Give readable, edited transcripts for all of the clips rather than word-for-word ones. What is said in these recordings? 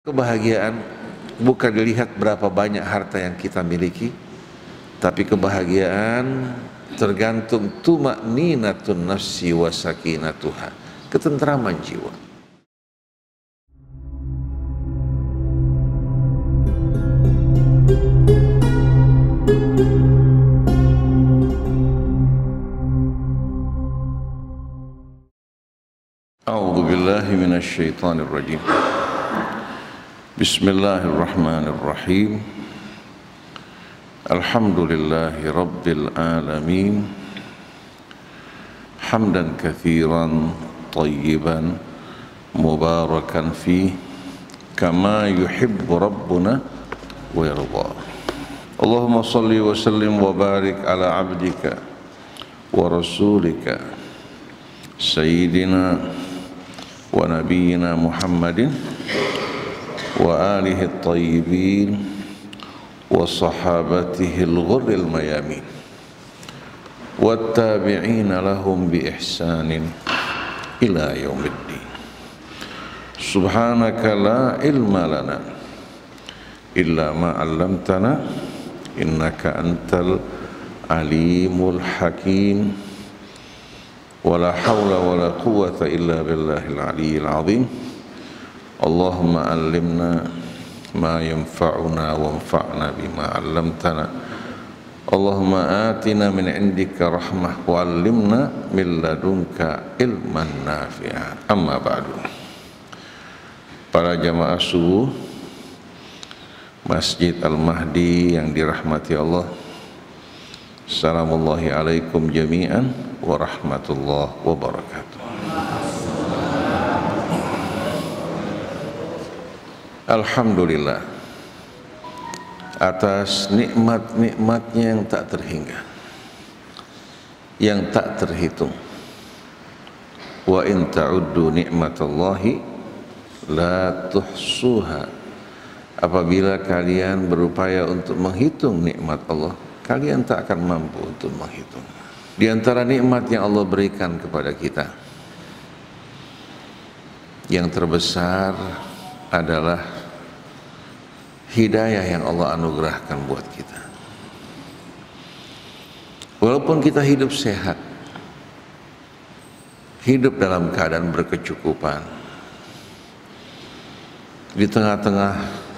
Kebahagiaan bukan dilihat berapa banyak harta yang kita miliki, tapi kebahagiaan tergantung tuma'ninatun nafsi wa sakinatuha, ketentraman jiwa. A'udzu billahi minasy syaithanir rajim. Bismillahirrahmanirrahim. Alhamdulillahi rabbil alamin. Hamdan katsiran tayyiban mubarakan fi kama yuhibbu rabbuna wa yarda. Allahumma salli wa sallim wa barik ala abdika wa rasulika sayyidina wa nabiyyina Muhammadin wa alihi at-tayyibin wa sahabatihi al-ghurril mayamin wattabi'ina lahum bi ihsanin ila yaumiddin. Subhanaka la ilma lana illa ma 'allamtana innaka antal alimul hakim. Wala hawla wala quwwata illa billahil aliyyil azim. Allahumma allimna ma yanfa'una wanfa'na bima 'allamtana. Allahumma atina min indika rahmah wa 'allimna min ladunka ilman nafi'an. Amma ba'du. Para jamaah subuh Masjid Al-Mahdi yang dirahmati Allah, assalamullahi alaikum jami'an wa rahmatullahi wa barakatuh. Alhamdulillah atas nikmat-nikmatnya yang tak terhingga, yang tak terhitung. Wa in ta'uddu ni'matallahi la tuhsuha. Apabila kalian berupaya untuk menghitung nikmat Allah, kalian tak akan mampu untuk menghitung. Di antara nikmat yang Allah berikan kepada kita, yang terbesar adalah hidayah yang Allah anugerahkan buat kita. Walaupun kita hidup sehat, hidup dalam keadaan berkecukupan, di tengah-tengah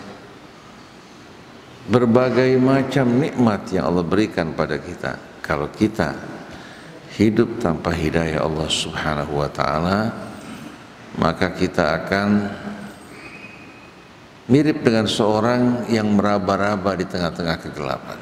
berbagai macam nikmat yang Allah berikan pada kita, kalau kita hidup tanpa hidayah Allah Subhanahu wa ta'ala, maka kita akan mirip dengan seorang yang meraba-raba di tengah-tengah kegelapan.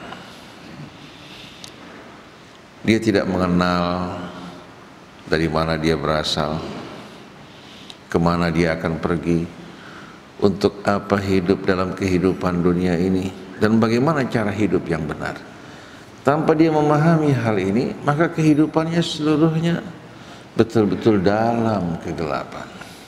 Dia tidak mengenal dari mana dia berasal, kemana dia akan pergi, untuk apa hidup dalam kehidupan dunia ini, dan bagaimana cara hidup yang benar. Tanpa dia memahami hal ini, maka kehidupannya seluruhnya betul-betul dalam kegelapan.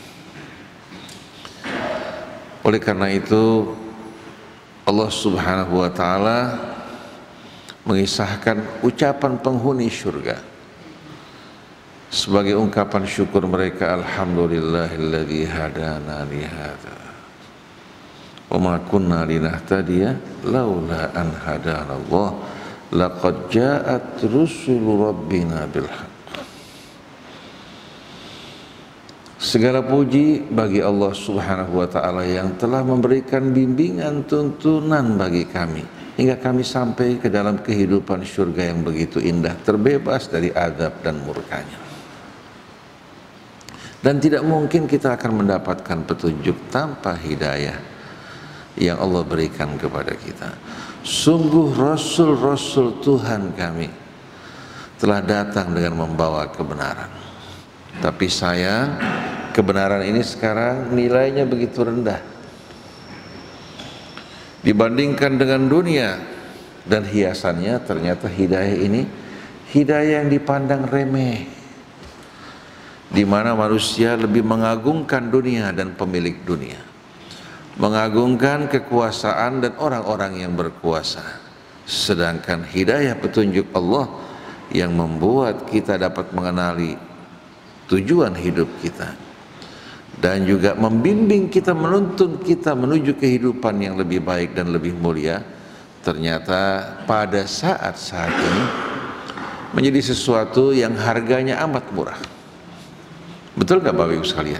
Oleh karena itu, Allah Subhanahu wa ta'ala mengisahkan ucapan penghuni syurga sebagai ungkapan syukur mereka, alhamdulillahilladzi hadana li hadza wa ma kunna linahtadiya laula an hadanallah laqad ja'at rusulu rabbina bil haqq. Segala puji bagi Allah Subhanahu wa ta'ala yang telah memberikan bimbingan tuntunan bagi kami hingga kami sampai ke dalam kehidupan syurga yang begitu indah, terbebas dari azab dan murkanya. Dan tidak mungkin kita akan mendapatkan petunjuk tanpa hidayah yang Allah berikan kepada kita. Sungguh Rasul-Rasul Tuhan kami telah datang dengan membawa kebenaran, tapi sayang, kebenaran ini sekarang nilainya begitu rendah dibandingkan dengan dunia dan hiasannya. Ternyata hidayah ini hidayah yang dipandang remeh, di mana manusia lebih mengagungkan dunia dan pemilik dunia, mengagungkan kekuasaan dan orang-orang yang berkuasa, sedangkan hidayah petunjuk Allah yang membuat kita dapat mengenali tujuan hidup kita dan juga membimbing kita, menuntun kita menuju kehidupan yang lebih baik dan lebih mulia, ternyata pada saat-saat ini menjadi sesuatu yang harganya amat murah. Betul nggak Bapak Ibu sekalian?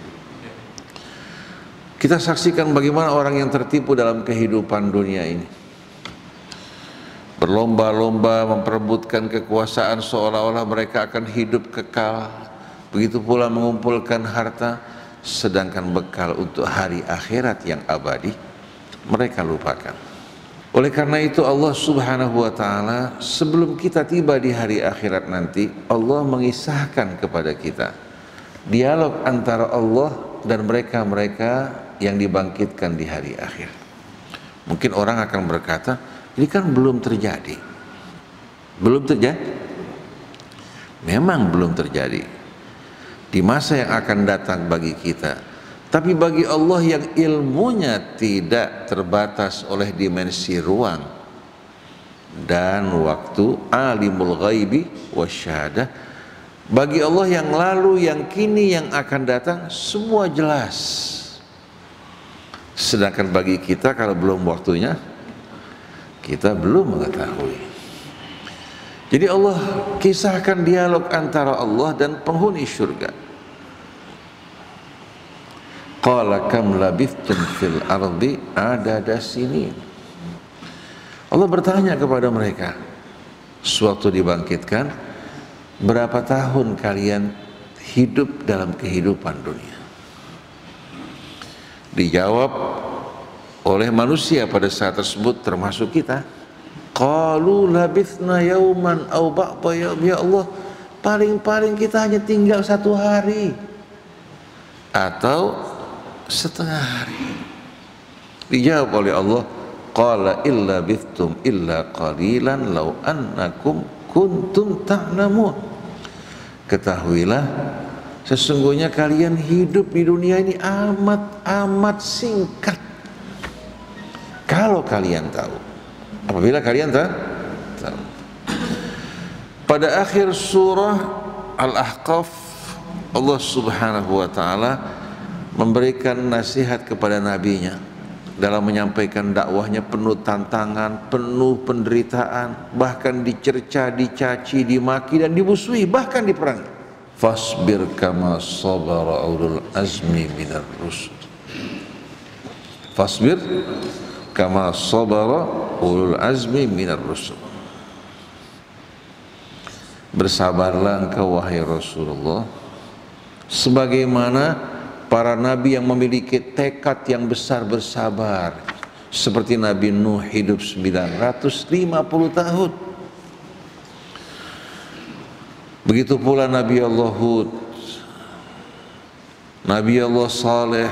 Kita saksikan bagaimana orang yang tertipu dalam kehidupan dunia ini, berlomba-lomba memperebutkan kekuasaan seolah-olah mereka akan hidup kekal, begitu pula mengumpulkan harta, sedangkan bekal untuk hari akhirat yang abadi mereka lupakan. Oleh karena itu Allah Subhanahu wa ta'ala sebelum kita tiba di hari akhirat nanti, Allah mengisahkan kepada kita dialog antara Allah dan mereka-mereka yang dibangkitkan di hari akhir. Mungkin orang akan berkata, ini kan belum terjadi. Belum terjadi? Memang belum terjadi di masa yang akan datang bagi kita. Tapi bagi Allah yang ilmunya tidak terbatas oleh dimensi ruang dan waktu, alimul ghaibi wasyahadah, bagi Allah yang lalu, yang kini, yang akan datang, semua jelas. Sedangkan bagi kita kalau belum waktunya, kita belum mengetahui. Jadi Allah kisahkan dialog antara Allah dan penghuni surga. Qala kam labithtum fil ardi adada sinin. Allah bertanya kepada mereka sewaktu dibangkitkan, berapa tahun kalian hidup dalam kehidupan dunia? Dijawab oleh manusia pada saat tersebut, termasuk kita. Qalu labithna yauman aw ba'da yaum. Ya Allah, paling-paling kita hanya tinggal 1 hari atau setengah hari. Dijawab oleh Allah, qala illa bithtum illa qalilan law annakum kuntum ta'lamun. Ketahuilah, sesungguhnya kalian hidup di dunia ini amat singkat. Kalau kalian tahu, apabila kalian tahu. Pada akhir surah Al-Ahqaf, Allah Subhanahu wa ta'ala memberikan nasihat kepada nabinya dalam menyampaikan dakwahnya, penuh tantangan, penuh penderitaan, bahkan dicerca, dicaci, dimaki dan dimusuhi, bahkan diperangi. Fasbir kama sabara ulul azmi minar rusul. Fasbir kama sabara ulul azmi minar rusul. Bersabarlah engkau wahai Rasulullah sebagaimana para nabi yang memiliki tekad yang besar bersabar, seperti Nabi Nuh hidup 950 tahun. Begitu pula Nabi Allah Hud, Nabi Allah Saleh,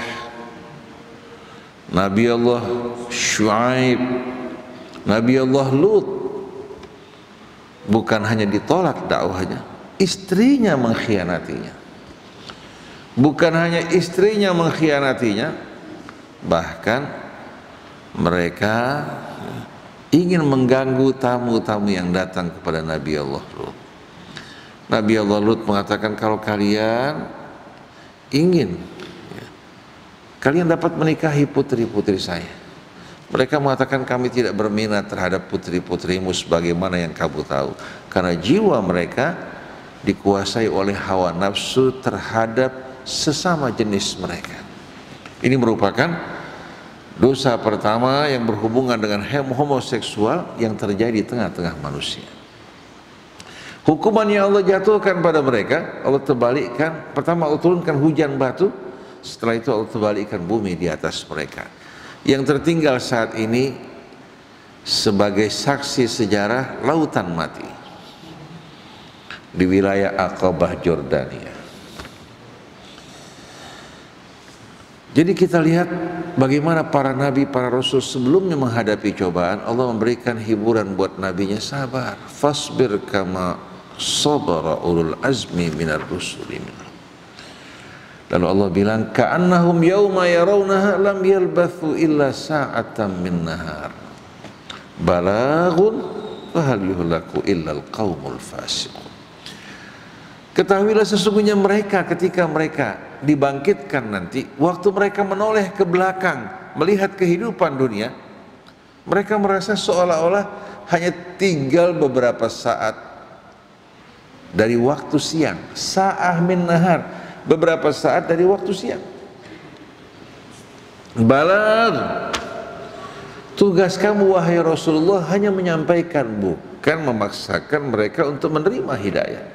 Nabi Allah Shu'aib, Nabi Allah Lut. Bukan hanya ditolak dakwahnya, istrinya mengkhianatinya. Bukan hanya istrinya mengkhianatinya, bahkan mereka ingin mengganggu tamu-tamu yang datang kepada Nabi Allah Lut. Nabi Allah Lut mengatakan, kalau kalian ingin kalian dapat menikahi putri-putri saya. Mereka mengatakan, kami tidak berminat terhadap putri-putrimu sebagaimana yang kamu tahu, karena jiwa mereka dikuasai oleh hawa nafsu terhadap sesama jenis mereka. Ini merupakan dosa pertama yang berhubungan dengan homoseksual yang terjadi di tengah-tengah manusia. Hukuman yang Allah jatuhkan pada mereka, Allah terbalikkan. Pertama Allah turunkan hujan batu, setelah itu Allah terbalikkan bumi di atas mereka. Yang tertinggal saat ini sebagai saksi sejarah lautan mati di wilayah Aqabah Jordania. Jadi kita lihat bagaimana para nabi, para rasul sebelumnya menghadapi cobaan, Allah memberikan hiburan buat nabinya, sabar. Fasbir kama sabara ulul azmi minar rusuli. Lalu Allah bilang, ka'annahum yawma yarawnaha lam yalbathu illa sa'atan min nahar balaghun fahal yuhlaku illa al-qaumul fasiqun. Ketahuilah sesungguhnya mereka ketika mereka dibangkitkan nanti, waktu mereka menoleh ke belakang melihat kehidupan dunia, mereka merasa seolah-olah hanya tinggal beberapa saat dari waktu siang, sa'ah min nahar, beberapa saat dari waktu siang. Balagh, tugas kamu wahai Rasulullah hanya menyampaikan, bukan memaksakan mereka untuk menerima hidayah.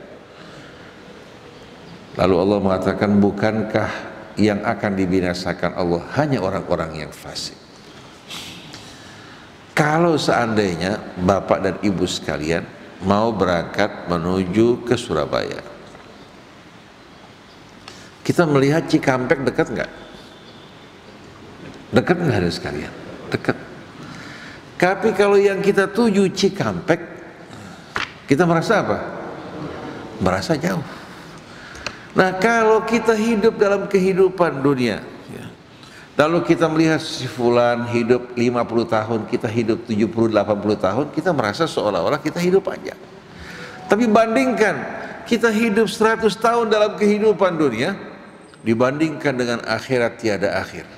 Lalu Allah mengatakan, bukankah yang akan dibinasakan Allah hanya orang-orang yang fasik? Kalau seandainya bapak dan ibu sekalian mau berangkat menuju ke Surabaya, kita melihat Cikampek dekat nggak? Dekat nggak ada sekalian? Dekat. Tapi kalau yang kita tuju Cikampek, kita merasa apa? Merasa jauh. Nah, kalau kita hidup dalam kehidupan dunia, ya, lalu kita melihat si fulan hidup 50 tahun, kita hidup 70-80 tahun, kita merasa seolah-olah kita hidup panjang. Tapi bandingkan kita hidup 100 tahun dalam kehidupan dunia dibandingkan dengan akhirat tiada akhir.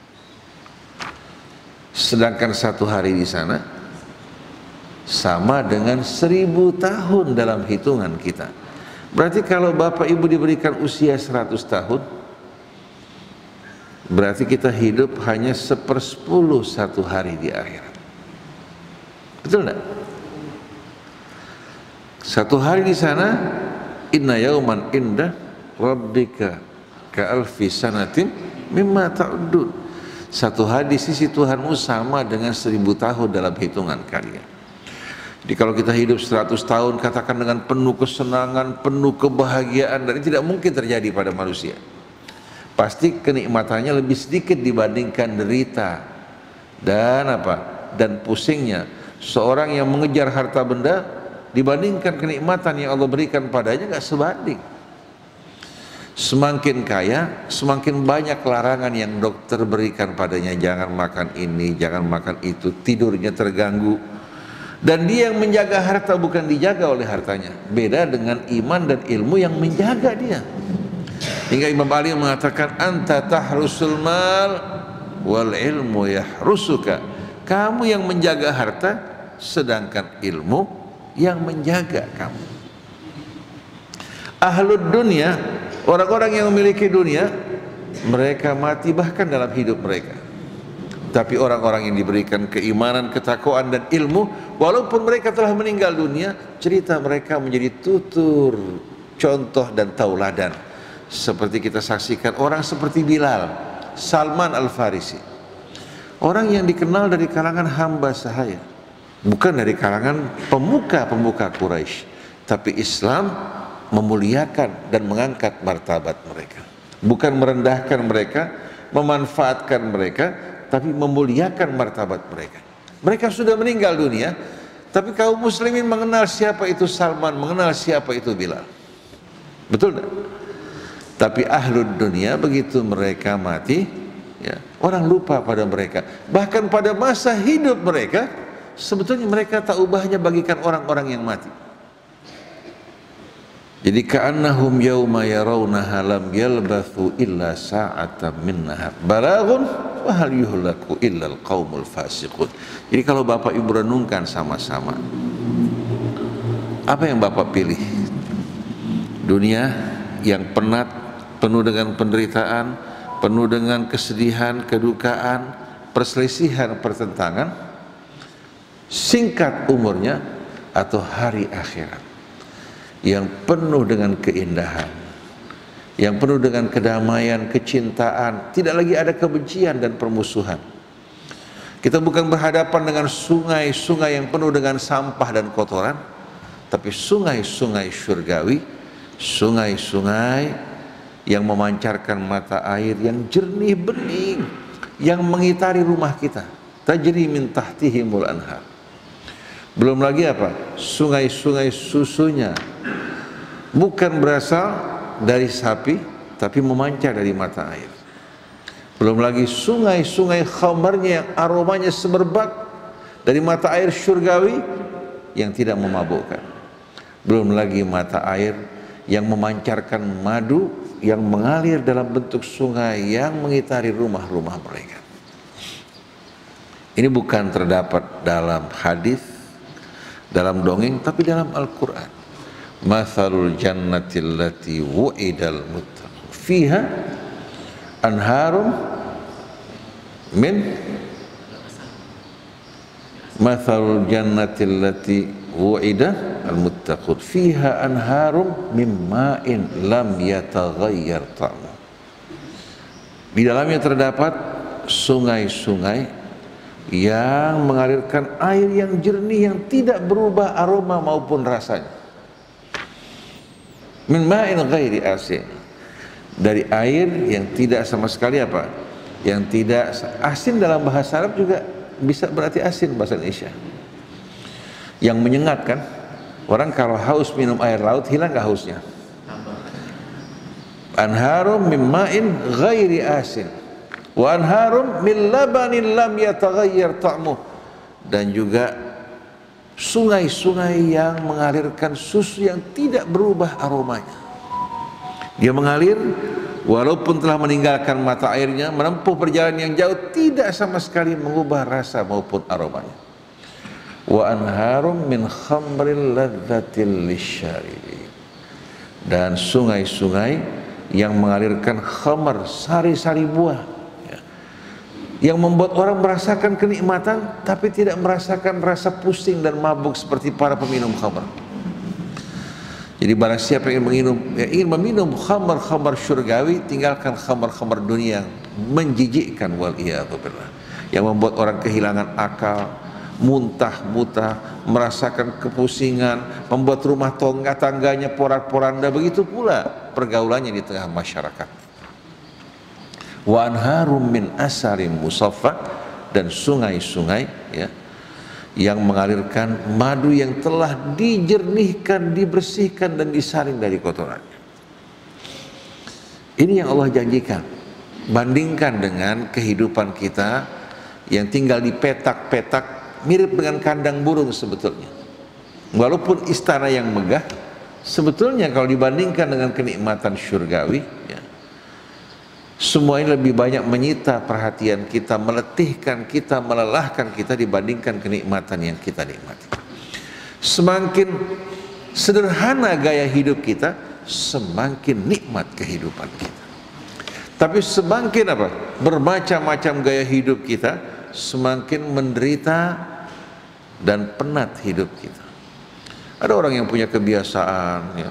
Sedangkan satu hari di sana sama dengan 1000 tahun dalam hitungan kita. Berarti kalau bapak ibu diberikan usia 100 tahun, berarti kita hidup hanya 1/10 satu hari di akhirat. Betul enggak? Satu hari di sana, inna yauman inda rabbika ka alfi sanatin mimma ta'udun. Satu hari di sisi Tuhanmu sama dengan 1000 tahun dalam hitungan kalian. Jadi kalau kita hidup 100 tahun, katakan dengan penuh kesenangan, penuh kebahagiaan, dan ini tidak mungkin terjadi pada manusia. Pasti kenikmatannya lebih sedikit dibandingkan derita dan dan pusingnya seorang yang mengejar harta benda dibandingkan kenikmatan yang Allah berikan padanya, nggak sebanding. Semakin kaya, semakin banyak larangan yang dokter berikan padanya. Jangan makan ini, jangan makan itu, tidurnya terganggu. Dan dia yang menjaga harta, bukan dijaga oleh hartanya. Beda dengan iman dan ilmu yang menjaga dia. Hingga Imam Ali mengatakan, anta tahrusul mal wal ilmu yahrusuka. Kamu yang menjaga harta, sedangkan ilmu yang menjaga kamu. Ahlud dunia, orang-orang yang memiliki dunia, mereka mati bahkan dalam hidup mereka. Tapi orang-orang yang diberikan keimanan, ketakwaan dan ilmu, walaupun mereka telah meninggal dunia, cerita mereka menjadi tutur, contoh dan tauladan. Seperti kita saksikan orang seperti Bilal, Salman Al-Farisi, orang yang dikenal dari kalangan hamba sahaya, bukan dari kalangan pemuka-pemuka Quraisy, tapi Islam memuliakan dan mengangkat martabat mereka, bukan merendahkan mereka, memanfaatkan mereka, tapi memuliakan martabat mereka. Mereka sudah meninggal dunia, tapi kaum muslimin mengenal siapa itu Salman, mengenal siapa itu Bilal. Betul tidak? Tapi ahlud dunia, begitu mereka mati, ya, orang lupa pada mereka. Bahkan pada masa hidup mereka, sebetulnya mereka tak ubahnya bagikan orang-orang yang mati. Jadi ka'annahum yauma yarawnaha lam yalbathu illa sa'atan min nahar balaghun wa hal yuhlaku illa alqaumul fasiqun. Jadi kalau Bapak Ibu renungkan sama-sama, apa yang Bapak pilih? Dunia yang penat, penuh dengan penderitaan, penuh dengan kesedihan, kedukaan, perselisihan, pertentangan, singkat umurnya, atau hari akhirat yang penuh dengan keindahan, yang penuh dengan kedamaian, kecintaan, tidak lagi ada kebencian dan permusuhan. Kita bukan berhadapan dengan sungai-sungai yang penuh dengan sampah dan kotoran, tapi sungai-sungai syurgawi, sungai-sungai yang memancarkan mata air yang jernih bening, yang mengitari rumah kita, tajri min tahtihimul anhar. Belum lagi sungai-sungai susunya bukan berasal dari sapi, tapi memancar dari mata air. Belum lagi sungai-sungai khamarnya yang aromanya semerbak dari mata air syurgawi yang tidak memabukkan. Belum lagi mata air yang memancarkan madu yang mengalir dalam bentuk sungai yang mengitari rumah-rumah mereka. Ini bukan terdapat dalam hadis, dalam dongeng, tapi dalam Al-Quran. Mathalul jannati allati wu'idal muttaqun fiha anharum min mathalul jannati allati wu'ida al-muttaqun fiha anharum min ma'in lam yataghayyar ta'mu. Di dalamnya terdapat sungai-sungai yang mengalirkan air yang jernih yang tidak berubah aroma maupun rasanya. Min ma'in ghairi asin, dari air yang tidak sama sekali apa? Yang tidak asin. Dalam bahasa Arab juga bisa berarti asin bahasa Indonesia. Yang menyengat kan? Orang kalau haus minum air laut hilang gak hausnya? Anharum min ma'in ghairi asin wa anharum min labanin lam yataghayyar ta'muh, dan juga sungai-sungai yang mengalirkan susu yang tidak berubah aromanya. Dia mengalir walaupun telah meninggalkan mata airnya, menempuh perjalanan yang jauh, tidak sama sekali mengubah rasa maupun aromanya. Wa anharum min khamril ladzatil lisyaribin, dan sungai-sungai yang mengalirkan khamar, sari-sari buah, yang membuat orang merasakan kenikmatan tapi tidak merasakan rasa pusing dan mabuk seperti para peminum khamar. Jadi barang siapa yang ingin meminum khamar syurgawi, tinggalkan khamar dunia yang menjijikkan, wal'iyadzu billah, yang membuat orang kehilangan akal, muntah-muntah, merasakan kepusingan, membuat rumah tangganya porak-poranda. Begitu pula pergaulannya di tengah masyarakat. Wa anharum min asarin musaffa, dan sungai-sungai ya, yang mengalirkan madu yang telah dijernihkan, dibersihkan dan disaring dari kotorannya. Ini yang Allah janjikan. Bandingkan dengan kehidupan kita yang tinggal di petak-petak, mirip dengan kandang burung sebetulnya. Walaupun istana yang megah, sebetulnya kalau dibandingkan dengan kenikmatan syurgawi ya, semua ini lebih banyak menyita perhatian kita, meletihkan kita, melelahkan kita dibandingkan kenikmatan yang kita nikmati. Semakin sederhana gaya hidup kita, semakin nikmat kehidupan kita. Tapi semakin apa? Bermacam-macam gaya hidup kita, semakin menderita dan penat hidup kita. Ada orang yang punya kebiasaan ya,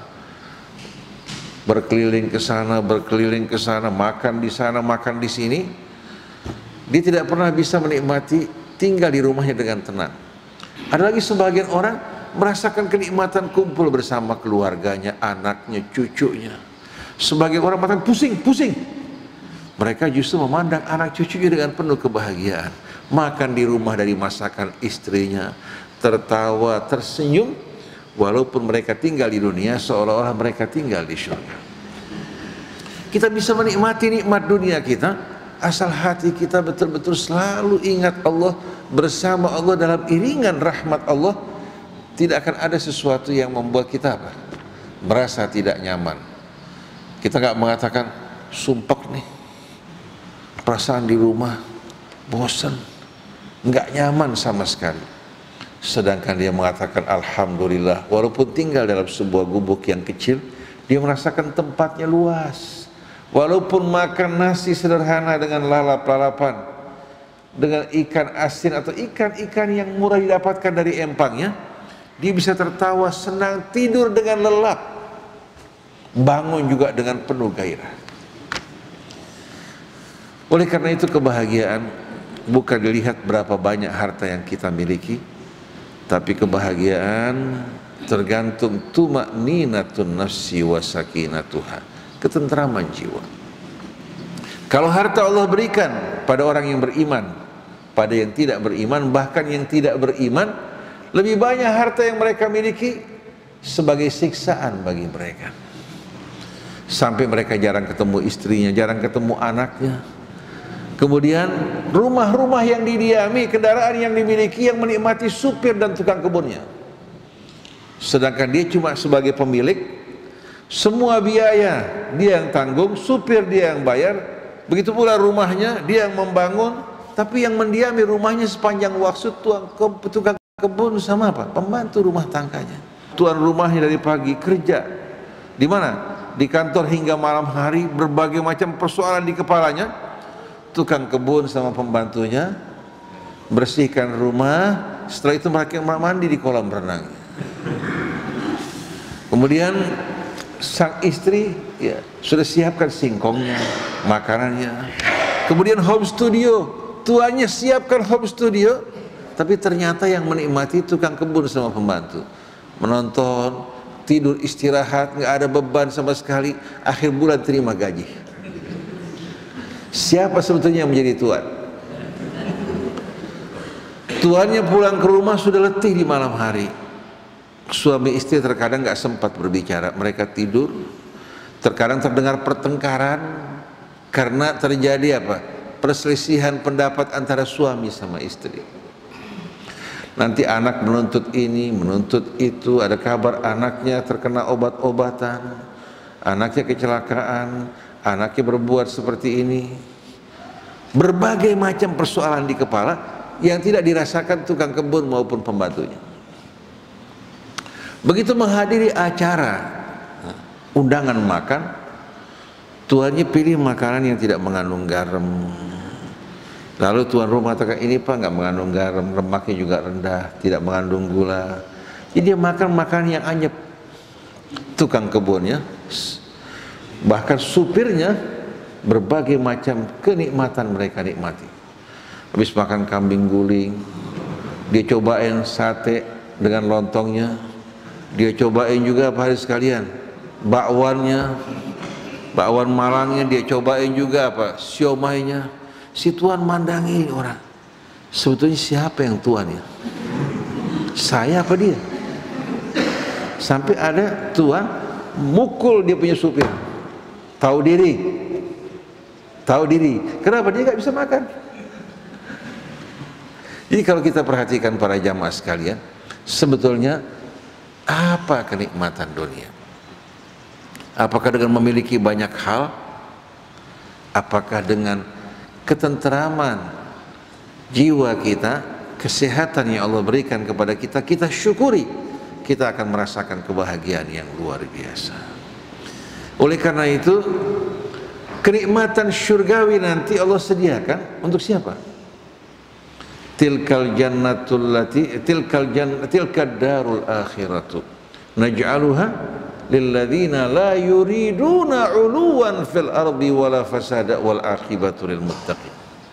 berkeliling ke sana, makan di sana, makan di sini. Dia tidak pernah bisa menikmati tinggal di rumahnya dengan tenang. Ada lagi sebagian orang merasakan kenikmatan kumpul bersama keluarganya, anaknya, cucunya. Sebagian orang mengatakan pusing. Mereka justru memandang anak cucunya dengan penuh kebahagiaan. Makan di rumah dari masakan istrinya, tertawa, tersenyum, walaupun mereka tinggal di dunia seolah-olah mereka tinggal di surga. Kita bisa menikmati nikmat dunia kita asal hati kita betul-betul selalu ingat Allah, bersama Allah dalam iringan rahmat Allah. Tidak akan ada sesuatu yang membuat kita apa? Merasa tidak nyaman. Kita nggak mengatakan sumpek nih, perasaan di rumah bosan, nggak nyaman sama sekali. Sedangkan dia mengatakan alhamdulillah, walaupun tinggal dalam sebuah gubuk yang kecil, dia merasakan tempatnya luas. Walaupun makan nasi sederhana dengan lalap-lalapan, dengan ikan asin atau ikan-ikan yang murah didapatkan dari empangnya, dia bisa tertawa, senang, tidur dengan lelap, bangun juga dengan penuh gairah. Oleh karena itu kebahagiaan bukan dilihat berapa banyak harta yang kita miliki, tapi kebahagiaan tergantung tuma'ninatun nafsi wa sakinatuha, ketentraman jiwa. Kalau harta Allah berikan pada orang yang beriman, pada yang tidak beriman, bahkan yang tidak beriman, lebih banyak harta yang mereka miliki sebagai siksaan bagi mereka. Sampai mereka jarang ketemu istrinya, jarang ketemu anaknya. Kemudian rumah-rumah yang didiami, kendaraan yang dimiliki, yang menikmati supir dan tukang kebunnya. Sedangkan dia cuma sebagai pemilik, Semua biaya dia yang tanggung, supir dia yang bayar, begitu pula rumahnya dia yang membangun, tapi yang mendiami rumahnya sepanjang waktu tukang kebun sama apa? Pembantu rumah tangganya. Tuan rumahnya dari pagi kerja di mana? Di kantor hingga malam hari, berbagai macam persoalan di kepalanya. Tukang kebun sama pembantunya bersihkan rumah, setelah itu mereka mandi di kolam renang. Kemudian sang istri ya sudah siapkan singkongnya, makanannya. Kemudian home studio, tuannya siapkan home studio, tapi ternyata yang menikmati tukang kebun sama pembantu. Menonton, tidur, istirahat, nggak ada beban sama sekali. Akhir bulan terima gaji. Siapa sebetulnya yang menjadi tuan? Tuannya pulang ke rumah sudah letih di malam hari. Suami istri terkadang nggak sempat berbicara, mereka tidur. Terkadang terdengar pertengkaran karena terjadi apa? Perselisihan pendapat antara suami sama istri. Nanti anak menuntut ini, menuntut itu, ada kabar anaknya terkena obat-obatan, anaknya kecelakaan, anaknya berbuat seperti ini. Berbagai macam persoalan di kepala yang tidak dirasakan tukang kebun maupun pembantunya. Begitu menghadiri acara undangan makan, tuannya pilih makanan yang tidak mengandung garam. Lalu tuan rumah katakan, ini Pak nggak mengandung garam, lemaknya juga rendah, tidak mengandung gula. Jadi dia makan makanan yang anyep. Tukang kebunnya, bahkan supirnya, berbagai macam kenikmatan mereka nikmati. Habis makan kambing guling, dia cobain sate dengan lontongnya, dia cobain juga apa hari sekalian bakwannya, bakwan Malangnya, dia cobain juga apa siomainya. Si tuan mandangi orang, sebetulnya siapa yang tuan ya? Saya apa dia? Sampai ada tuan mukul dia punya supir. Tahu diri, kenapa dia nggak bisa makan? Jadi kalau kita perhatikan para jamaah sekalian, sebetulnya apa kenikmatan dunia? Apakah dengan memiliki banyak hal? Apakah dengan ketenteraman jiwa kita, kesehatan yang Allah berikan kepada kita, kita syukuri, kita akan merasakan kebahagiaan yang luar biasa. Oleh karena itu, kenikmatan syurgawi nanti Allah sediakan untuk siapa? Tilkal darul akhiratu naj'aluha lilladzina la yuriduna 'uluwan fil ardi wala fasada wal aqibatu lil muttaqin.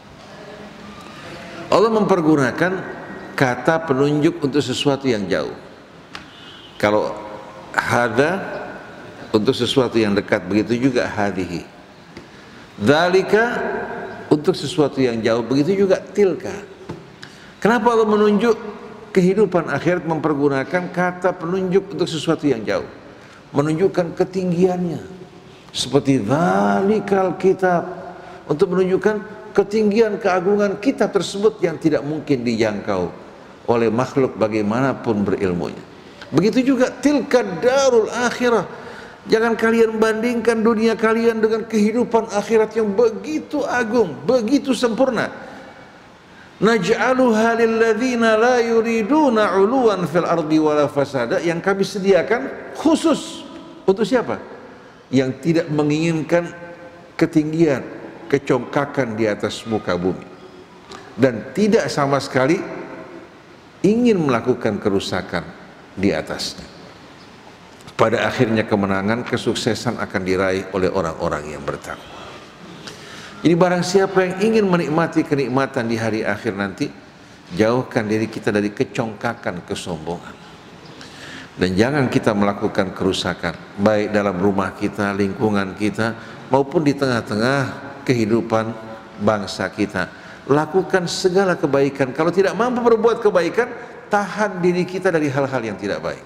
Allah mempergunakan kata penunjuk untuk sesuatu yang jauh. Kalau hada untuk sesuatu yang dekat, begitu juga hadhihi. Dzalika untuk sesuatu yang jauh, begitu juga tilka. Kenapa Allah menunjuk kehidupan akhirat mempergunakan kata penunjuk untuk sesuatu yang jauh? Menunjukkan ketinggiannya. Seperti dzalikal kitab, untuk menunjukkan ketinggian keagungan kitab tersebut yang tidak mungkin dijangkau oleh makhluk bagaimanapun berilmunya. Begitu juga tilka darul akhirah. Jangan kalian bandingkan dunia kalian dengan kehidupan akhirat yang begitu agung, begitu sempurna. Naj'aluha lilladzina la yuriduna 'uluwan fil ardi wala fasada, yang kami sediakan khusus untuk siapa? Yang tidak menginginkan ketinggian, kecongkakan di atas muka bumi, dan tidak sama sekali ingin melakukan kerusakan di atasnya. Pada akhirnya kemenangan, kesuksesan akan diraih oleh orang-orang yang bertakwa. Jadi barang siapa yang ingin menikmati kenikmatan di hari akhir nanti, jauhkan diri kita dari kecongkakan, kesombongan. Dan jangan kita melakukan kerusakan, baik dalam rumah kita, lingkungan kita, maupun di tengah-tengah kehidupan bangsa kita. Lakukan segala kebaikan. Kalau tidak mampu berbuat kebaikan, tahan diri kita dari hal-hal yang tidak baik.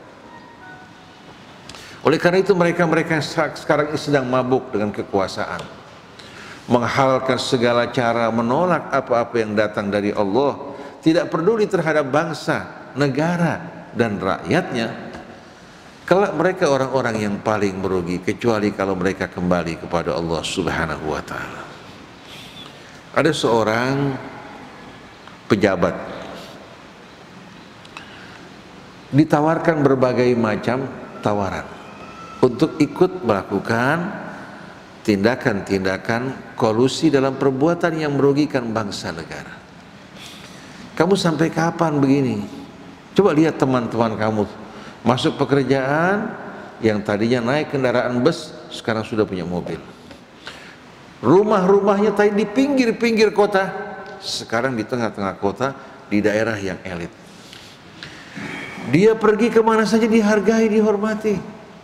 Oleh karena itu mereka-mereka yang sekarang ini sedang mabuk dengan kekuasaan, menghalalkan segala cara, menolak apa-apa yang datang dari Allah, tidak peduli terhadap bangsa, negara, dan rakyatnya. Kelak mereka orang-orang yang paling merugi, kecuali kalau mereka kembali kepada Allah Subhanahu wa Ta'ala. Ada seorang pejabat ditawarkan berbagai macam tawaran untuk ikut melakukan tindakan-tindakan kolusi dalam perbuatan yang merugikan bangsa negara. Kamu sampai kapan begini? Coba lihat teman-teman kamu masuk pekerjaan, yang tadinya naik kendaraan bus sekarang sudah punya mobil. Rumah-rumahnya tadi di pinggir-pinggir kota, sekarang di tengah-tengah kota, di daerah yang elit. Dia pergi kemana saja dihargai, dihormati.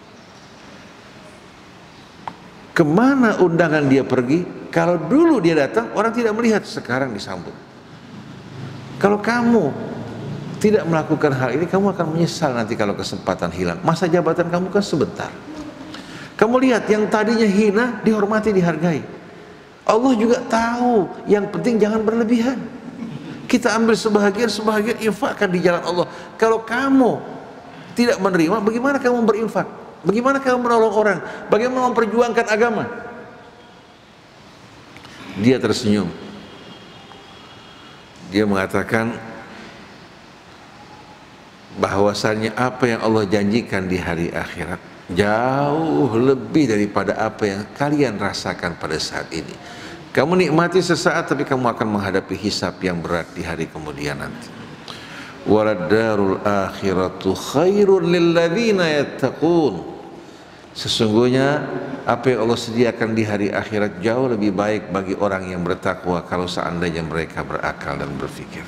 Kemana undangan dia pergi, kalau dulu dia datang orang tidak melihat, sekarang disambut. Kalau kamu tidak melakukan hal ini, kamu akan menyesal nanti kalau kesempatan hilang. Masa jabatan kamu kan sebentar. Kamu lihat, yang tadinya hina dihormati, dihargai. Allah juga tahu, yang penting jangan berlebihan. Kita ambil sebahagian infakkan di jalan Allah. Kalau kamu tidak menerima, bagaimana kamu berinfak? Bagaimana kamu menolong orang? Bagaimana memperjuangkan agama? Dia tersenyum. Dia mengatakan bahwasannya apa yang Allah janjikan di hari akhirat jauh lebih daripada apa yang kalian rasakan pada saat ini. Kamu nikmati sesaat, tapi kamu akan menghadapi hisab yang berat di hari kemudian nanti. Waladdarul akhiratu khairul lilladzina yattaqun. Sesungguhnya apa yang Allah sediakan di hari akhirat jauh lebih baik bagi orang yang bertakwa, kalau seandainya mereka berakal dan berfikir.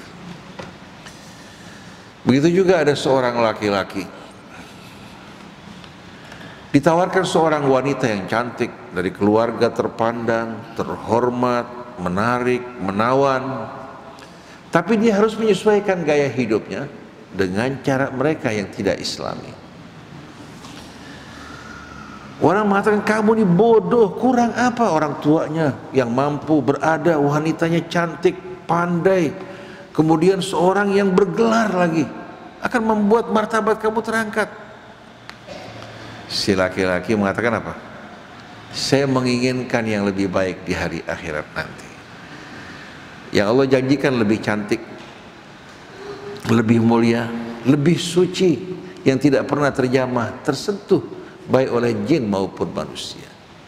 Begitu juga ada seorang laki-laki ditawarkan seorang wanita yang cantik, dari keluarga terpandang, terhormat, menarik, menawan, tapi dia harus menyesuaikan gaya hidupnya dengan cara mereka yang tidak Islami. Orang mengatakan, kamu ini bodoh, kurang apa orang tuanya yang mampu berada, wanitanya cantik, pandai, kemudian seorang yang bergelar lagi, akan membuat martabat kamu terangkat. Si laki-laki mengatakan apa? Saya menginginkan yang lebih baik di hari akhirat nanti. Yang Allah janjikan lebih cantik, lebih mulia, lebih suci, yang tidak pernah terjamah, tersentuh baik oleh jin maupun manusia.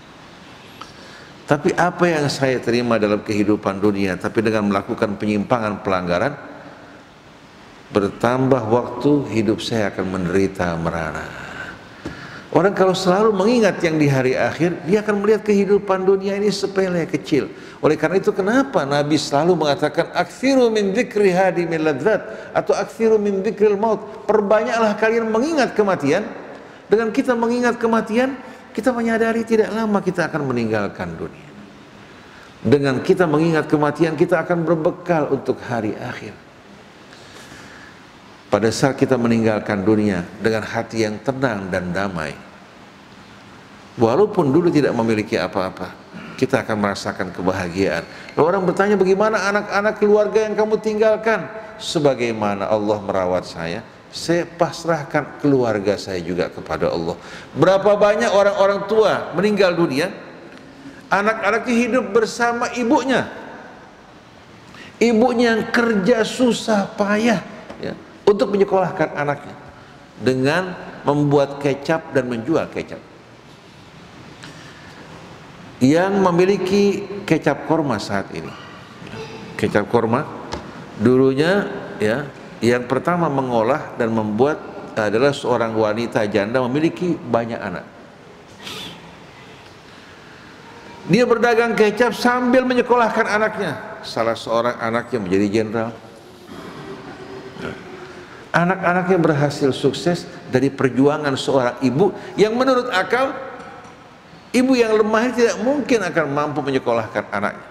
Tapi apa yang saya terima dalam kehidupan dunia, tapi dengan melakukan penyimpangan, pelanggaran, bertambah waktu hidup saya akan menderita merana. Orang kalau selalu mengingat yang di hari akhir, dia akan melihat kehidupan dunia ini sepele, kecil. Oleh karena itu, kenapa Nabi selalu mengatakan aktsiru min dzikri hadimil ladzat, atau aktsiru min dzikril maut, perbanyaklah kalian mengingat kematian. Dengan kita mengingat kematian, kita menyadari tidak lama kita akan meninggalkan dunia. Dengan kita mengingat kematian, kita akan berbekal untuk hari akhir. Pada saat kita meninggalkan dunia dengan hati yang tenang dan damai, walaupun dulu tidak memiliki apa-apa, kita akan merasakan kebahagiaan. Lalu orang bertanya, bagaimana anak-anak keluarga yang kamu tinggalkan? Sebagaimana Allah merawat saya pasrahkan keluarga saya juga kepada Allah. Berapa banyak orang-orang tua meninggal dunia, anak-anaknya hidup bersama ibunya. Ibunya yang kerja susah payah, ya, untuk menyekolahkan anaknya dengan membuat kecap dan menjual kecap. Yang memiliki kecap korma saat ini, kecap korma dulunya, ya, yang pertama mengolah dan membuat adalah seorang wanita janda memiliki banyak anak. Dia berdagang kecap sambil menyekolahkan anaknya. Salah seorang anaknya menjadi jenderal. Anak-anaknya berhasil sukses dari perjuangan seorang ibu yang menurut akal, ibu yang lemah ini tidak mungkin akan mampu menyekolahkan anaknya.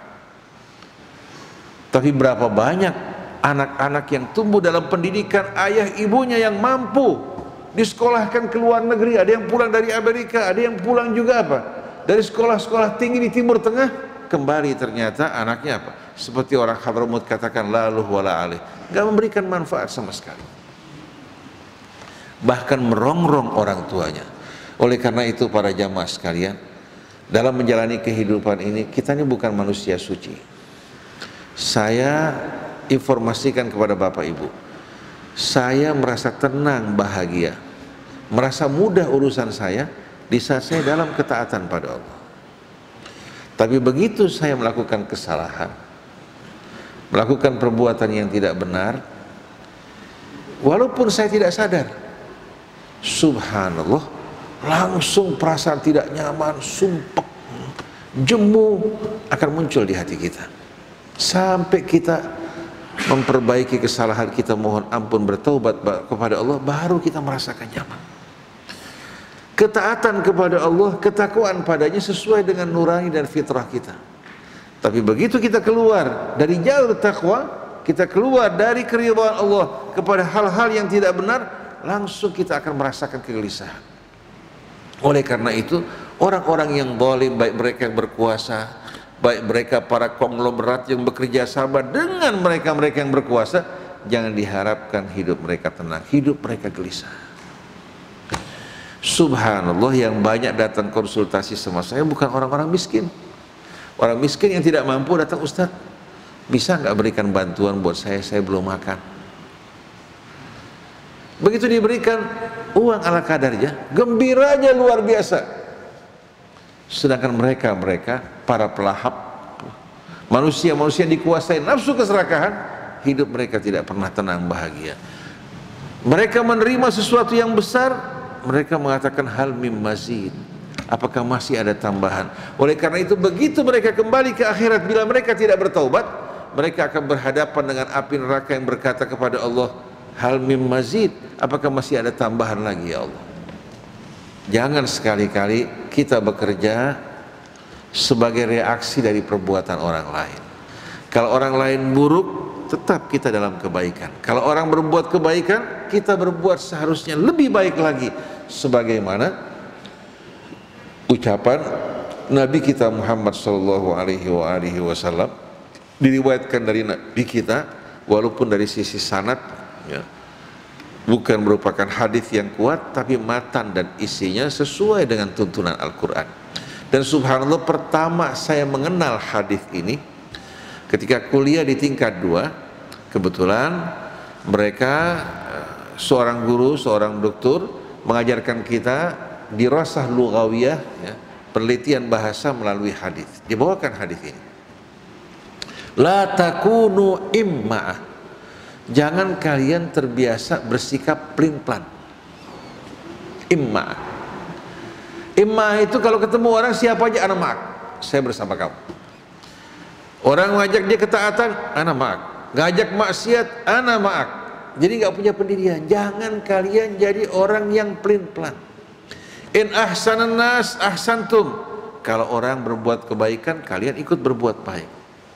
Tapi berapa banyak anak-anak yang tumbuh dalam pendidikan ayah ibunya yang mampu disekolahkan ke luar negeri. Ada yang pulang dari Amerika, ada yang pulang juga apa, dari sekolah-sekolah tinggi di Timur Tengah. Kembali ternyata anaknya apa? Seperti orang Hadramut katakan, laluh wala alih, gak memberikan manfaat sama sekali. bahkan merongrong orang tuanya. Oleh karena itu para jamaah sekalian, dalam menjalani kehidupan ini kita ini bukan manusia suci. Saya informasikan kepada Bapak Ibu, saya merasa tenang, bahagia, merasa mudah urusan saya di saat saya dalam ketaatan pada Allah. Tapi begitu saya melakukan kesalahan, melakukan perbuatan yang tidak benar, walaupun saya tidak sadar, subhanallah, langsung perasaan tidak nyaman, sumpek, jemu akan muncul di hati kita. Sampai kita memperbaiki kesalahan kita, mohon ampun, bertaubat kepada Allah, baru kita merasakan nyaman. Ketaatan kepada Allah, ketakwaan padanya sesuai dengan nurani dan fitrah kita. Tapi begitu kita keluar dari jalur takwa, kita keluar dari keridhaan Allah kepada hal-hal yang tidak benar, langsung kita akan merasakan kegelisahan. Oleh karena itu, orang-orang yang zalim, baik mereka yang berkuasa, baik mereka para konglomerat yang bekerja sama dengan mereka-mereka yang berkuasa, jangan diharapkan hidup mereka tenang, hidup mereka gelisah. Subhanallah, yang banyak datang konsultasi sama saya bukan orang-orang miskin. Orang miskin yang tidak mampu datang, Ustaz, bisa nggak berikan bantuan buat saya belum makan. Begitu diberikan uang ala kadarnya, gembiranya luar biasa. Sedangkan mereka para pelahap, manusia-manusia yang dikuasai nafsu keserakahan, hidup mereka tidak pernah tenang, bahagia. Mereka menerima sesuatu yang besar, mereka mengatakan hal mim mazid, apakah masih ada tambahan. Oleh karena itu begitu mereka kembali ke akhirat, bila mereka tidak bertaubat, mereka akan berhadapan dengan api neraka yang berkata kepada Allah, hal mim mazid, apakah masih ada tambahan lagi ya Allah. Jangan sekali-kali kita bekerja sebagai reaksi dari perbuatan orang lain. Kalau orang lain buruk, tetap kita dalam kebaikan. Kalau orang berbuat kebaikan, kita berbuat seharusnya lebih baik lagi, sebagaimana ucapan Nabi kita Muhammad sallallahu alaihi wasallam, diriwayatkan dari Nabi kita, walaupun dari sisi sanad ya, bukan merupakan hadis yang kuat, tapi matan dan isinya sesuai dengan tuntunan Al-Quran. Dan subhanallah, pertama saya mengenal hadis ini ketika kuliah di tingkat 2. Kebetulan mereka seorang guru, seorang doktor mengajarkan kita dirasah lughawiyah ya, penelitian bahasa melalui hadis. Dibawakan hadis ini, la takunu imma'ah, jangan kalian terbiasa bersikap pelin-pelan. Imma'ah, imma'ah itu kalau ketemu orang siapa aja, ana ma'ak, saya bersama kamu. Orang ngajak dia ketaatan, ana ma'ak, ngajak maksiat, ana ma'ak. Jadi nggak punya pendirian. Jangan kalian jadi orang yang pelin-pelan. In ahsanan nas ahsantum, kalau orang berbuat kebaikan kalian ikut berbuat baik.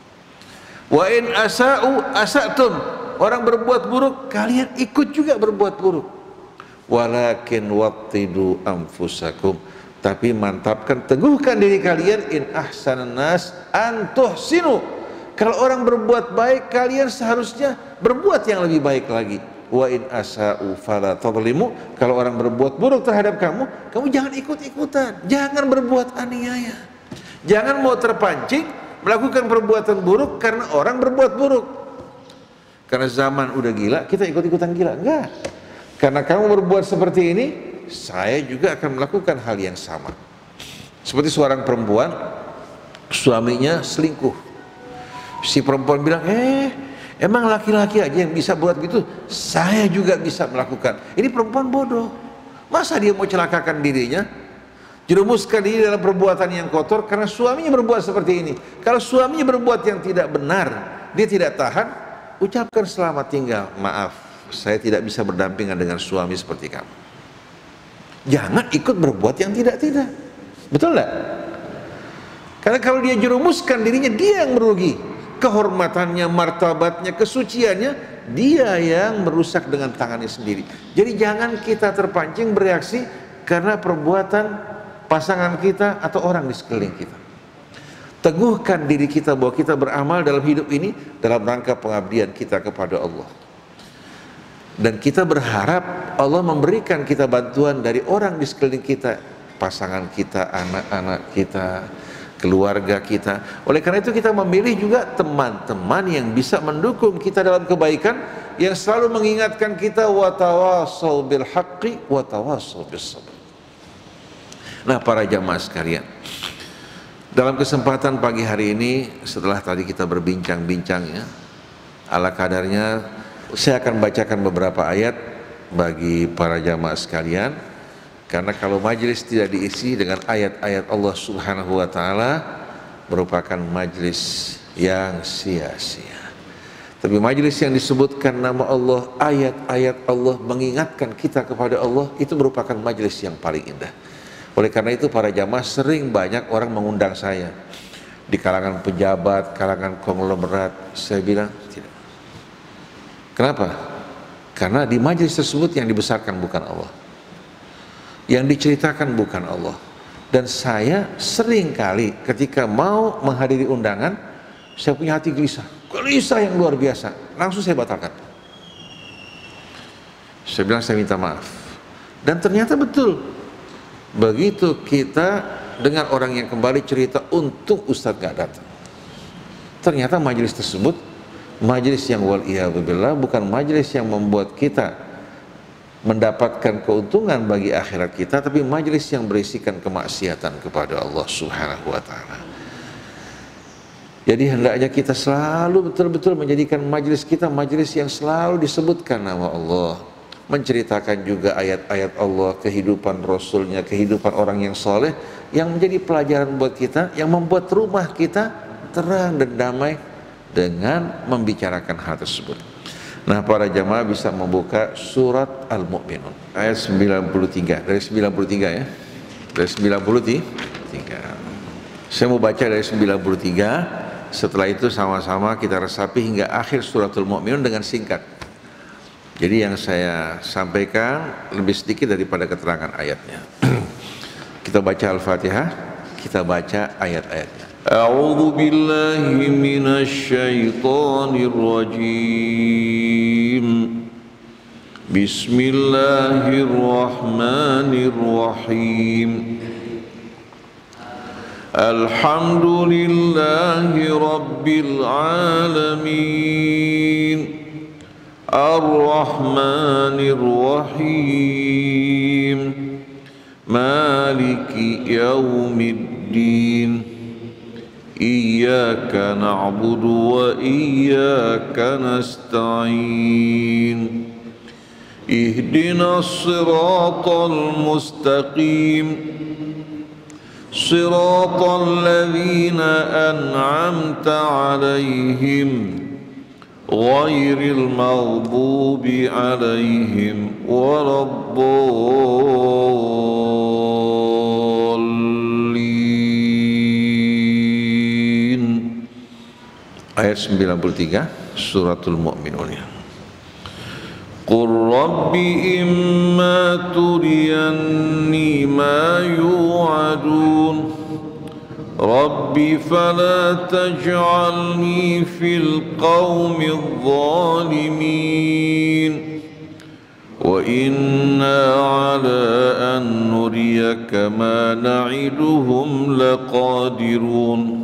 Wa in asa'u asatum, orang berbuat buruk kalian ikut juga berbuat buruk. Walakin wattidu anfusakum, tapi mantapkan, teguhkan diri kalian. In ahsanan nas antuhsinu, kalau orang berbuat baik kalian seharusnya berbuat yang lebih baik lagi. Wa in asa'u fala tadlimu, kalau orang berbuat buruk terhadap kamu, kamu jangan ikut-ikutan, jangan berbuat aniaya, jangan mau terpancing melakukan perbuatan buruk karena orang berbuat buruk. Karena zaman udah gila, kita ikut-ikutan gila. Enggak. Karena kamu berbuat seperti ini, saya juga akan melakukan hal yang sama. Seperti seorang perempuan, suaminya selingkuh. Si perempuan bilang, emang laki-laki aja yang bisa buat gitu? Saya juga bisa melakukan. Ini perempuan bodoh. Masa dia mau celakakan dirinya, jerumuskan diri dalam perbuatan yang kotor karena suaminya berbuat seperti ini. Kalau suaminya berbuat yang tidak benar, dia tidak tahan, ucapkan selamat tinggal, maaf, saya tidak bisa berdampingan dengan suami seperti kamu. Jangan ikut berbuat yang tidak-tidak. Betul enggak? Karena kalau dia jerumuskan dirinya, dia yang merugi. Kehormatannya, martabatnya, kesuciannya, dia yang merusak dengan tangannya sendiri. Jadi jangan kita terpancing bereaksi karena perbuatan pasangan kita atau orang di sekeliling kita. Teguhkan diri kita bahwa kita beramal dalam hidup ini dalam rangka pengabdian kita kepada Allah. Dan kita berharap Allah memberikan kita bantuan dari orang di sekeliling kita, pasangan kita, anak-anak kita, keluarga kita. Oleh karena itu kita memilih juga teman-teman yang bisa mendukung kita dalam kebaikan, yang selalu mengingatkan kita wa tawassaw bil haqqi wa tawassaw bis sabr. Nah, para jamaah sekalian, dalam kesempatan pagi hari ini, setelah tadi kita berbincang-bincang ya, ala kadarnya saya akan bacakan beberapa ayat bagi para jamaah sekalian, karena kalau majelis tidak diisi dengan ayat-ayat Allah Subhanahu wa taala merupakan majelis yang sia-sia. Tapi majelis yang disebutkan nama Allah, ayat-ayat Allah mengingatkan kita kepada Allah, itu merupakan majelis yang paling indah. Oleh karena itu para jamaah, sering banyak orang mengundang saya di kalangan pejabat, kalangan konglomerat. Saya bilang tidak. Kenapa? Karena di majelis tersebut yang dibesarkan bukan Allah, yang diceritakan bukan Allah. Dan saya sering kali ketika mau menghadiri undangan, saya punya hati gelisah yang luar biasa, langsung saya batalkan. Saya bilang saya minta maaf. Dan ternyata betul, begitu kita dengar orang yang kembali cerita, untung Ustadz gak datang. Ternyata majelis tersebut majelis yang wal'iyadzubillah bukan majelis yang membuat kita mendapatkan keuntungan bagi akhirat kita, tapi majelis yang berisikan kemaksiatan kepada Allah Subhanahu wa taala. Jadi hendaknya kita selalu betul-betul menjadikan majelis kita majelis yang selalu disebutkan nama Allah, menceritakan juga ayat-ayat Allah, kehidupan Rasulnya, kehidupan orang yang soleh, yang menjadi pelajaran buat kita, yang membuat rumah kita terang dan damai dengan membicarakan hal tersebut. Nah, para jamaah bisa membuka surat Al-Mu'minun ayat 93, dari 93 ya, dari 93. Saya mau baca dari 93, setelah itu sama-sama kita resapi hingga akhir suratul Mu'minun dengan singkat. Jadi yang saya sampaikan lebih sedikit daripada keterangan ayatnya. Kita baca Al-Fatihah, kita baca ayat-ayatnya. A'udzu billahi minasy syaithanir rajim. Bismillahirrahmanirrahim. Alhamdulillahi rabbil alamin. Ar-Rahmanir Rahim. Maliki yaumiddin. Iyyaka na'budu wa iyyaka nasta'in. Ihdinas siratal mustaqim. Siratal ladzina an'amta 'alaihim ghairil maghdubi 'alaihim waladdallin. Ayat 93 suratul Mu'minun. Qur rabbi imma turiyanni ma yu'adun rabbi fala taj'alni fil qawmidh dhalimin wa inna ala an nuriyaka ma na'iduhum laqadirun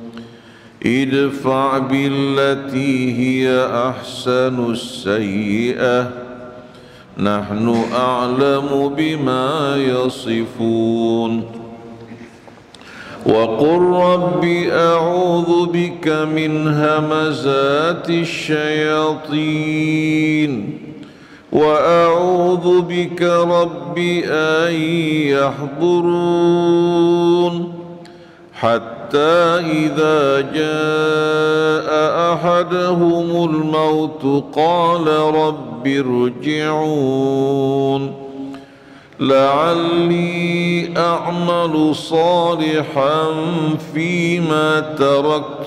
idfa' billati hiya ahsanus sayyi'ah nahnu a'lamu bima yasifun wa qur rabbi a'udzu bika min hamazati syayatin wa a'udzu bika rabbi an yahdurun hatta idza jaa ahaduhumul maut qala rabbi irji'un la'alli a'malu salihan fima tarakt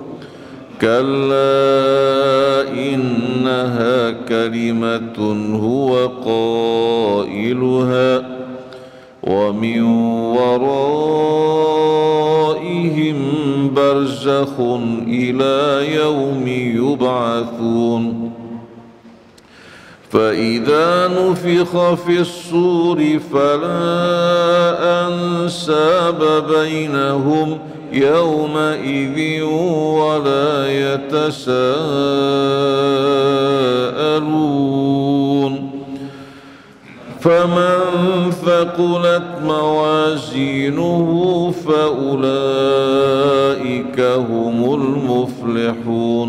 kalla innaha kalimatun huwa qailuha wa min waraihim barzakhun ila yaumi yub'atsun فإذا نفخ في الصور فلا أنساب بينهم يومئذ ولا يتساءلون فمن ثقلت موازينه فأولئك هم المفلحون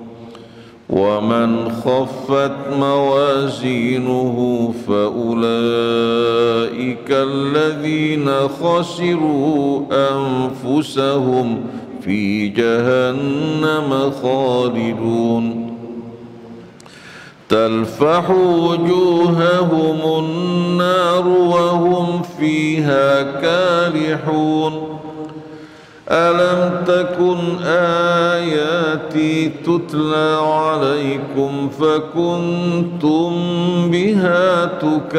ومن خفت موازينه فأولئك الذين خسروا أنفسهم في جهنم خالدون تلفح وجوههم النار وهم فيها كالحون ألم تكن آياتي تتلى عليكم فكنتم بها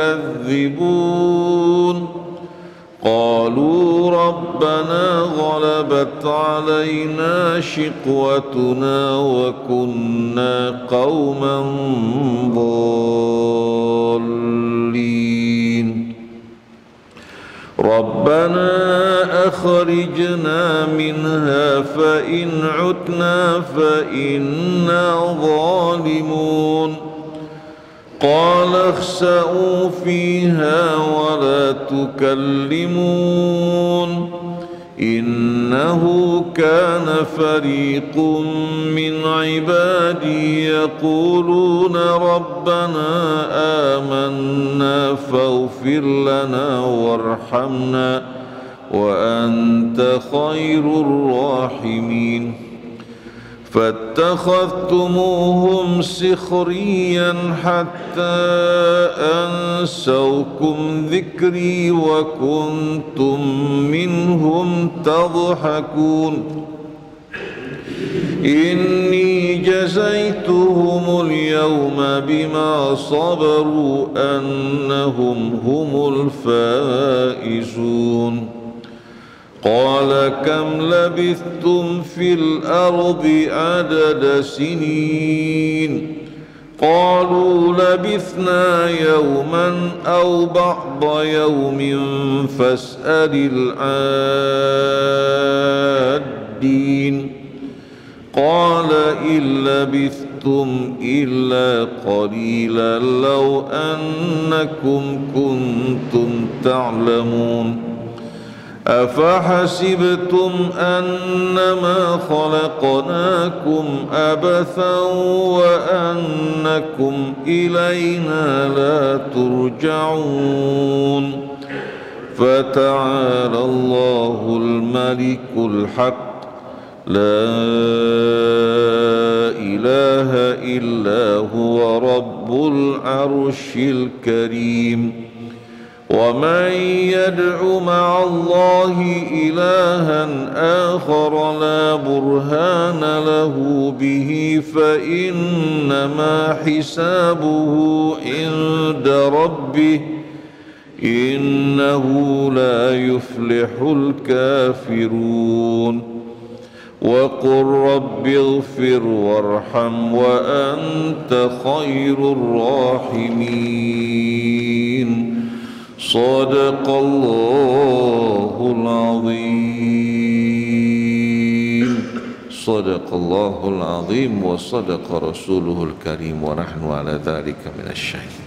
تكذبون قالوا ربنا غلبت علينا شقوتنا وكنا قوما ضالين ربنا أخرجنا منها فإن عدنا فإنا ظالمون قال اخسئوا فيها ولا تكلمون إنه كان فريق من عبادي يقولون ربنا آمنا فاغفر لنا وارحمنا وأنت خير الراحمين فاتخذتموهم سخريا حتى أنسوكم ذكري وكنتم منهم تضحكون إني جزيتهم اليوم بما صبروا أنهم هم الفائزون قال كم لبثتم في الأرض عدد سنين قالوا لبثنا يوما أو بعض يوم فاسأل العادين قال إن لبثتم إلا قليلا لو أنكم كنتم تعلمون أفحسبتم أنما خلقناكم عبثا وأنكم إلينا لا ترجعون فتعالى الله الملك الحق لا إله إلا هو رب العرش الكريم ومن يدع مع الله إلها آخر لا برهان له به فإنما حسابه عند ربه إنه لا يفلح الكافرون وقل رب اغفر وارحم وأنت خير الراحمين صدق الله العظيم صدق الله العظيم وصدق رسوله الكريم ونحن على ذلك من الشهيد.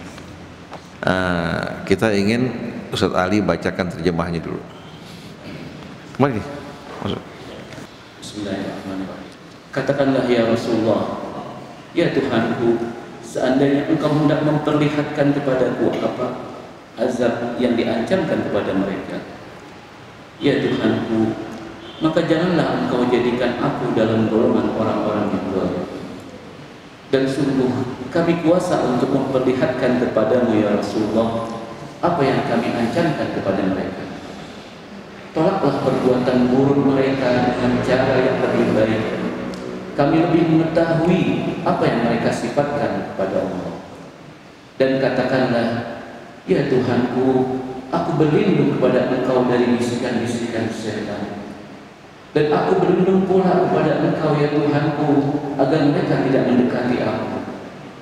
Kita ingin Ustadz Ali bacakan terjemahnya dulu. Mari masuk. Bismillahirrahmanirrahim. Katakanlah ya Rasulullah, ya Tuhanku, seandainya Engkau hendak memperlihatkan kepadaku apa azab yang diancamkan kepada mereka, ya Tuhanku, maka janganlah Engkau jadikan aku dalam golongan orang-orang yang zalim. Dan sungguh kami kuasa untuk memperlihatkan kepadamu ya Rasulullah apa yang kami ancamkan kepada mereka. Tolaklah perbuatan buruk mereka dengan cara yang lebih baik. Kami lebih mengetahui apa yang mereka sifatkan kepada Allah. Dan katakanlah, ya Tuhanku, aku berlindung kepada Engkau dari bisikan-bisikan syaitan. Dan aku berlindung pula kepada Engkau ya Tuhanku, agar mereka tidak mendekati aku.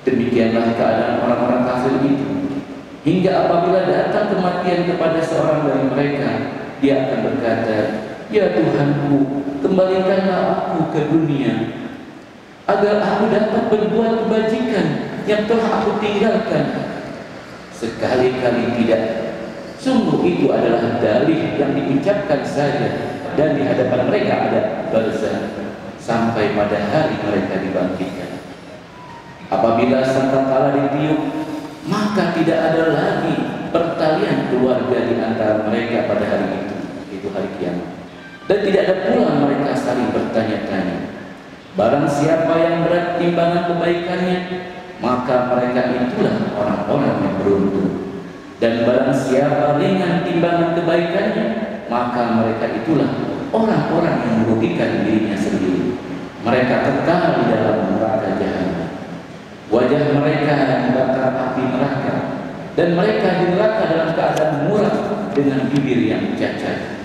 Demikianlah keadaan orang-orang kafir itu. Hingga apabila datang kematian kepada seorang dari mereka, dia akan berkata, "Ya Tuhanku, kembalikanlah aku ke dunia, agar aku dapat berbuat kebajikan yang telah aku tinggalkan." Sekali-kali tidak. Sungguh itu adalah dalih yang diucapkan saja, dan di hadapan mereka ada barzah sampai pada hari mereka dibangkitkan. Apabila sangkakala ditiup, maka tidak ada lagi pertalian keluarga di antara mereka pada hari itu hari kiamat. Dan tidak ada pula mereka saling bertanya-tanya. Barang siapa yang berat timbangan kebaikannya, maka mereka itulah orang-orang yang beruntung. Dan barang siapa ringan timbangan kebaikannya, maka mereka itulah orang-orang yang merugikan dirinya sendiri. Mereka kekal di dalam neraka jahanam. Wajah mereka dibakar api neraka, dan mereka di neraka dalam keadaan murah dengan bibir yang cacat.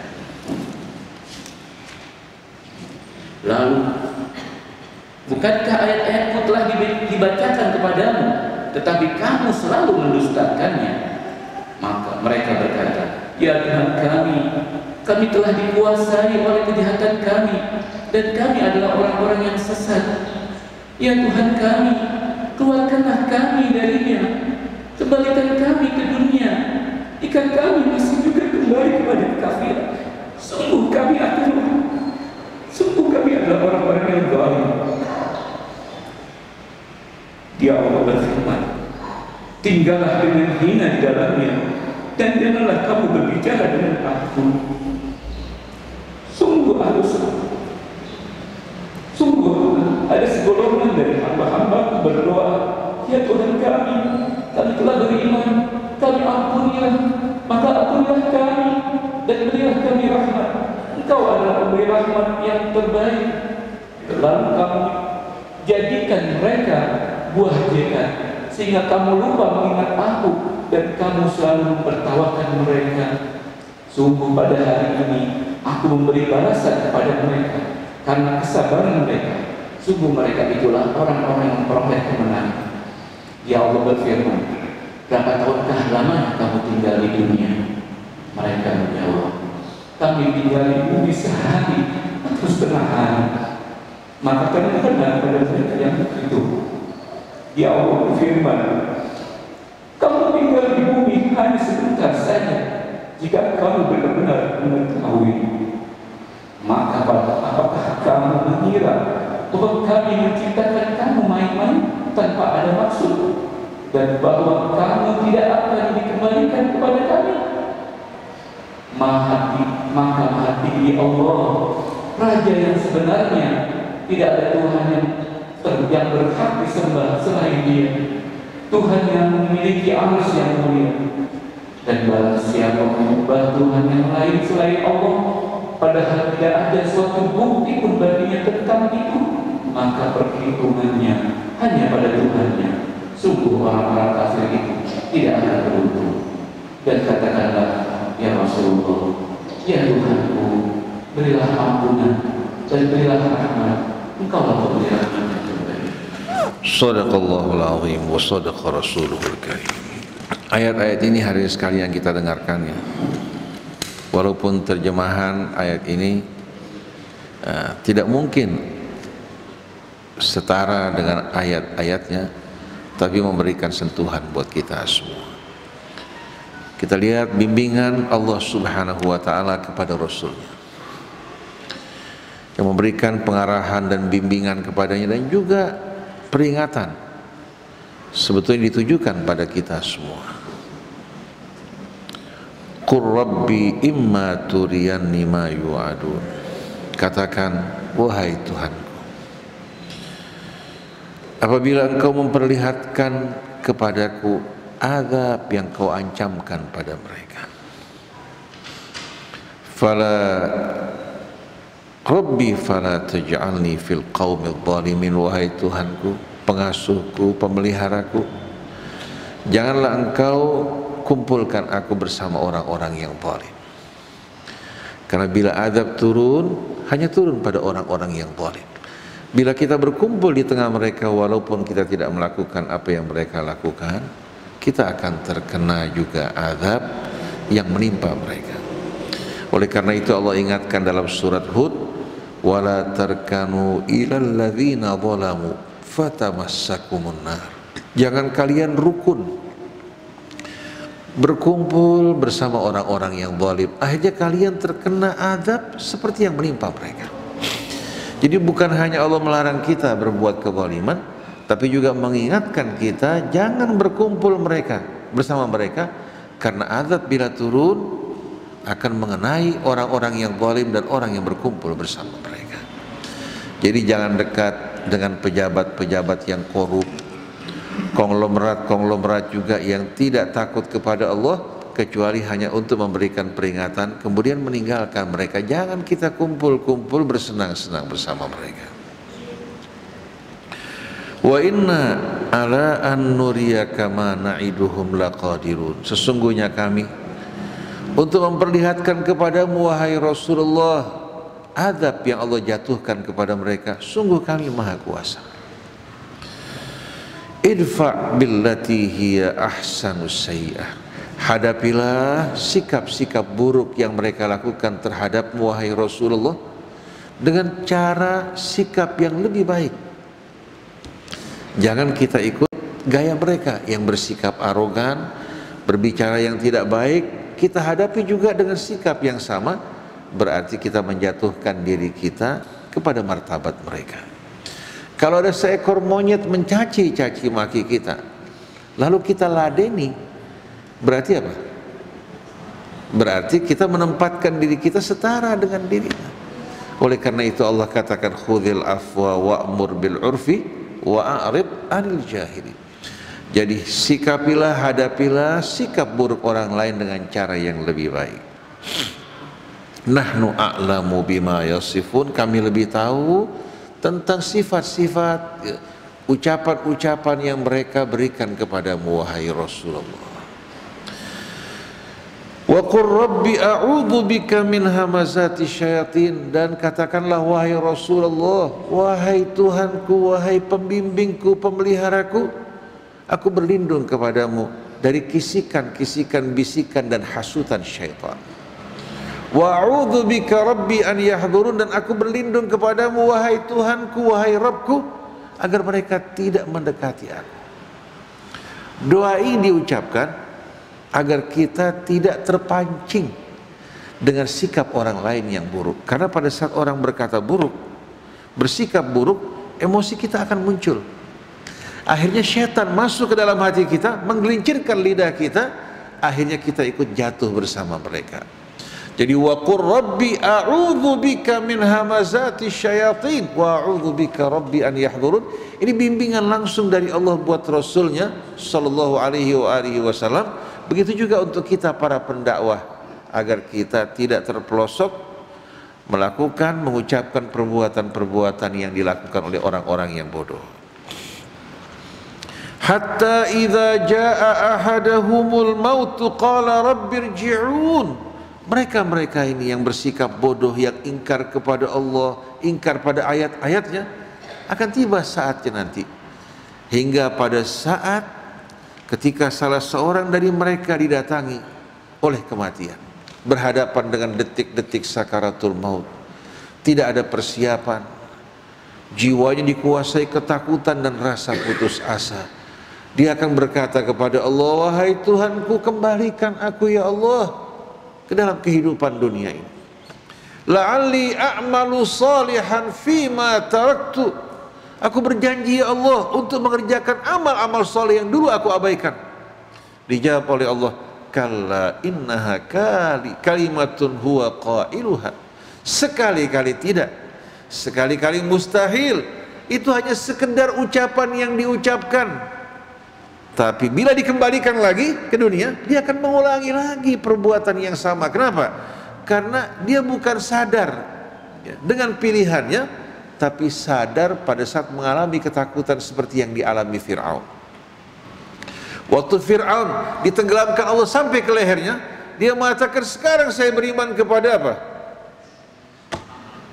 Lalu, bukankah ayat-ayatku telah dibacakan kepadamu, tetapi kamu selalu mendustakannya? Maka mereka berkata, "Ya Tuhan kami telah dikuasai oleh kejahatan kami, dan kami adalah orang-orang yang sesat. Ya Tuhan kami, keluarkanlah kami darinya, kembalikan kami ke dunia, jika kami masih juga kembali kepada kekafiran. Sungguh kami adalah orang-orang yang zalim." Dia Allah berfirman, "Tinggallah dengan hina di dalamnya, dan janganlah kamu berbicara dengan aku. Sungguh ada segolongan dari hamba-hamba berdoa, ya Tuhan kami telah beriman, kami ampunilah, maka ampunilah kami dan berilah kami rahmat. Engkau adalah pemberi rahmat yang terbaik. Lalu kamu jadikan mereka buah jekat, sehingga kamu lupa mengingat aku, dan kamu selalu mempertawakan mereka. Sungguh pada hari ini aku memberi balasan kepada mereka karena kesabaran mereka. Sungguh mereka itulah orang-orang yang memperoleh kemenangan." Ya Allah berfirman, "Berapa tahunkah lamanya kamu tinggal di dunia?" Mereka menjawab, "Kami tinggal di bumi sehari atau setengah hari." Maka katakanlah pada mereka yang itu, ya Allah berfirman, "Kamu tinggal di bumi hanya sebentar saja. Jika kamu benar-benar mengetahui, maka apakah kamu mengira bahwa kami menciptakan kamu main-main tanpa ada maksud, dan bahwa kamu tidak akan dikembalikan kepada kami?" Maha tinggi Allah, Raja yang sebenarnya. Tidak ada Tuhan yang berhak disembah selain Dia, Tuhan yang memiliki arsy yang mulia. Dan barang siapa menyembah Tuhan yang lain selain Allah, padahal tidak ada suatu bukti pun baginya tentang itu, maka perhitungannya hanya pada Tuhannya. Sungguh orang-orang kafir itu tidak akan beruntung. Dan katakanlah, ya Rasulullah, ya Tuhanku, berilah ampunan dan berilah rahmat. Engkaulah pemberi rahmat yang terbaik. Shadaqallahul azim wa shadaqa rasuluhul karim. Ayat-ayat ini hari ini sekalian kita dengarkan ya. Walaupun terjemahan ayat ini tidak mungkin setara dengan ayat-ayatnya, tapi memberikan sentuhan buat kita semua. Kita lihat bimbingan Allah Subhanahu wa ta'ala kepada Rasulnya, yang memberikan pengarahan dan bimbingan kepadanya, dan juga peringatan sebetulnya ditujukan pada kita semua. Qur Rabbi imma turiyanni ma yu'adun. Katakan, wahai Tuhanku, apabila engkau memperlihatkan kepadaku azab yang kau ancamkan pada mereka, Rabbi fala taj'alni fil qaumil zalimin. Wahai Tuhanku, pengasuhku, pemeliharaku, janganlah engkau kumpulkan aku bersama orang-orang yang zalim. Karena bila azab turun, hanya turun pada orang-orang yang zalim. Bila kita berkumpul di tengah mereka walaupun kita tidak melakukan apa yang mereka lakukan, kita akan terkena juga azab yang menimpa mereka. Oleh karena itu Allah ingatkan dalam surat Hud, wala tarkanu ilal ladzina zalamu fatamassakumun nar. Jangan kalian rukun berkumpul bersama orang-orang yang zalim, akhirnya kalian terkena azab seperti yang menimpa mereka. Jadi bukan hanya Allah melarang kita berbuat kezaliman, tapi juga mengingatkan kita jangan berkumpul bersama mereka, karena azab bila turun akan mengenai orang-orang yang zalim dan orang yang berkumpul bersama mereka. Jadi jangan dekat dengan pejabat-pejabat yang korup, konglomerat juga yang tidak takut kepada Allah, kecuali hanya untuk memberikan peringatan kemudian meninggalkan mereka. Jangan kita kumpul-kumpul bersenang-senang bersama mereka. Wa inna ala an nuriyaka ma na'iduhum laqadirun. Sesungguhnya kami untuk memperlihatkan kepadamu wahai Rasulullah azab yang Allah jatuhkan kepada mereka, sungguh kami maha kuasa. Idfa' billati hiya ahsanus sayyi'ah. Hadapilah sikap-sikap buruk yang mereka lakukan terhadap wahai Rasulullah dengan cara sikap yang lebih baik. Jangan kita ikut gaya mereka yang bersikap arogan, berbicara yang tidak baik. Kita hadapi juga dengan sikap yang sama, berarti kita menjatuhkan diri kita kepada martabat mereka. Kalau ada seekor monyet mencaci maki kita, lalu kita ladeni, berarti apa? Berarti kita menempatkan diri kita setara dengan dirinya. Oleh karena itu Allah katakan khudhil afwa wa'mur bil urfi wa'arid anil jahili. Jadi sikapilah, hadapilah sikap buruk orang lain dengan cara yang lebih baik. Nahnu a'lamu bima yasifun, kami lebih tahu tentang sifat-sifat, ucapan-ucapan yang mereka berikan kepadamu wahai Rasulullah. Wa qur rabbi a'udzu bika min hamazati syayatin, dan katakanlah wahai Rasulullah, wahai Tuhanku, wahai pembimbingku, pemeliharaku, aku berlindung kepadamu dari kisikan-kisikan, bisikan dan hasutan syaitan. Wa a'udzu bika rabbi an yahdurun, dan aku berlindung kepadamu wahai Tuhanku, wahai Rabbku, agar mereka tidak mendekati aku. Doa ini diucapkan agar kita tidak terpancing dengan sikap orang lain yang buruk. Karena pada saat orang berkata buruk, bersikap buruk, emosi kita akan muncul. Akhirnya syaitan masuk ke dalam hati kita, menggelincirkan lidah kita, akhirnya kita ikut jatuh bersama mereka. Jadi wa qur rabbi a'udzu bika min hamazati syayatin wa a'udzu bika rabbi an yahdurun. Ini bimbingan langsung dari Allah buat Rasulnya sallallahu alaihi wasallam. Begitu juga untuk kita para pendakwah, agar kita tidak terpelosok melakukan, mengucapkan perbuatan-perbuatan yang dilakukan oleh orang-orang yang bodoh. Hatta idza jaa ahadahumul maut qala rabbirji'un. Mereka ini yang bersikap bodoh, yang ingkar kepada Allah, ingkar pada ayat-ayatnya, akan tiba saatnya nanti, hingga pada saat ketika salah seorang dari mereka didatangi oleh kematian, berhadapan dengan detik-detik sakaratul maut, tidak ada persiapan, jiwanya dikuasai ketakutan dan rasa putus asa. Dia akan berkata kepada Allah, wahai Tuhanku, kembalikan aku ya Allah ke dalam kehidupan dunia ini. La'alli a'malu salihan fima taraktu. Aku berjanji ya Allah untuk mengerjakan amal-amal saleh yang dulu aku abaikan. Dijawab oleh Allah, kalla innaha kalimatun huwa qailuha. Sekali-kali tidak, sekali-kali mustahil. Itu hanya sekedar ucapan yang diucapkan. Tapi bila dikembalikan lagi ke dunia, dia akan mengulangi lagi perbuatan yang sama. Kenapa? Karena dia bukan sadar dengan pilihannya, tapi sadar pada saat mengalami ketakutan seperti yang dialami Fir'aun. Waktu Fir'aun ditenggelamkan Allah sampai ke lehernya, dia mengatakan, sekarang saya beriman kepada apa?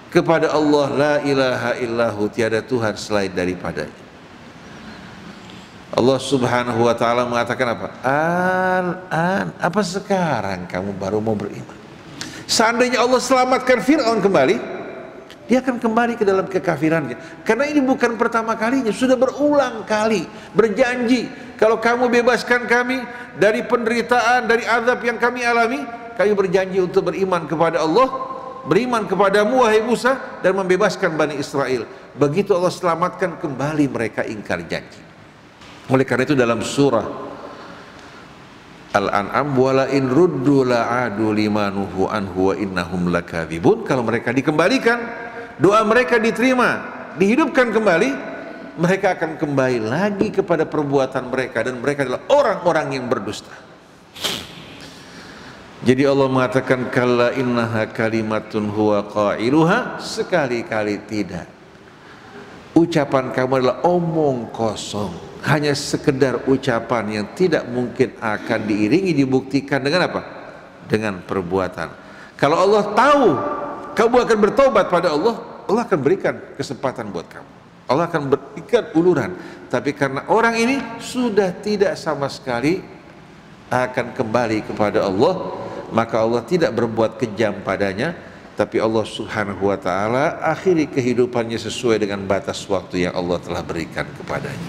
kepada Allah, la ilaha illahu, tiada Tuhan selain daripadanya. Allah Subhanahu wa ta'ala mengatakan apa? Al-an, apa sekarang kamu baru mau beriman? Seandainya Allah selamatkan Fir'aun kembali, dia akan kembali ke dalam kekafirannya. Karena ini bukan pertama kalinya, sudah berulang kali berjanji, kalau kamu bebaskan kami dari penderitaan, dari azab yang kami alami, kami berjanji untuk beriman kepada Allah, beriman kepadamu wahai Musa, dan membebaskan Bani Israel. Begitu Allah selamatkan, kembali mereka ingkar janji. Oleh karena itu dalam surah Al-An'am, wala in ruddu la'adu limanuhu anhu wa innahum lakadzibun, kalau mereka dikembalikan, doa mereka diterima, dihidupkan kembali, mereka akan kembali lagi kepada perbuatan mereka, dan mereka adalah orang-orang yang berdusta. Jadi Allah mengatakan, kalla innaha kalimatun huwa qailuha, sekali-kali tidak. Ucapan kamu adalah omong kosong, hanya sekedar ucapan yang tidak mungkin akan diiringi, dibuktikan dengan apa? Dengan perbuatan. Kalau Allah tahu kamu akan bertobat pada Allah, Allah akan berikan kesempatan buat kamu, Allah akan berikan uluran. Tapi karena orang ini sudah tidak sama sekali akan kembali kepada Allah, maka Allah tidak berbuat kejam padanya, tapi Allah Subhanahu wa ta'ala akhiri kehidupannya sesuai dengan batas waktu yang Allah telah berikan kepadanya.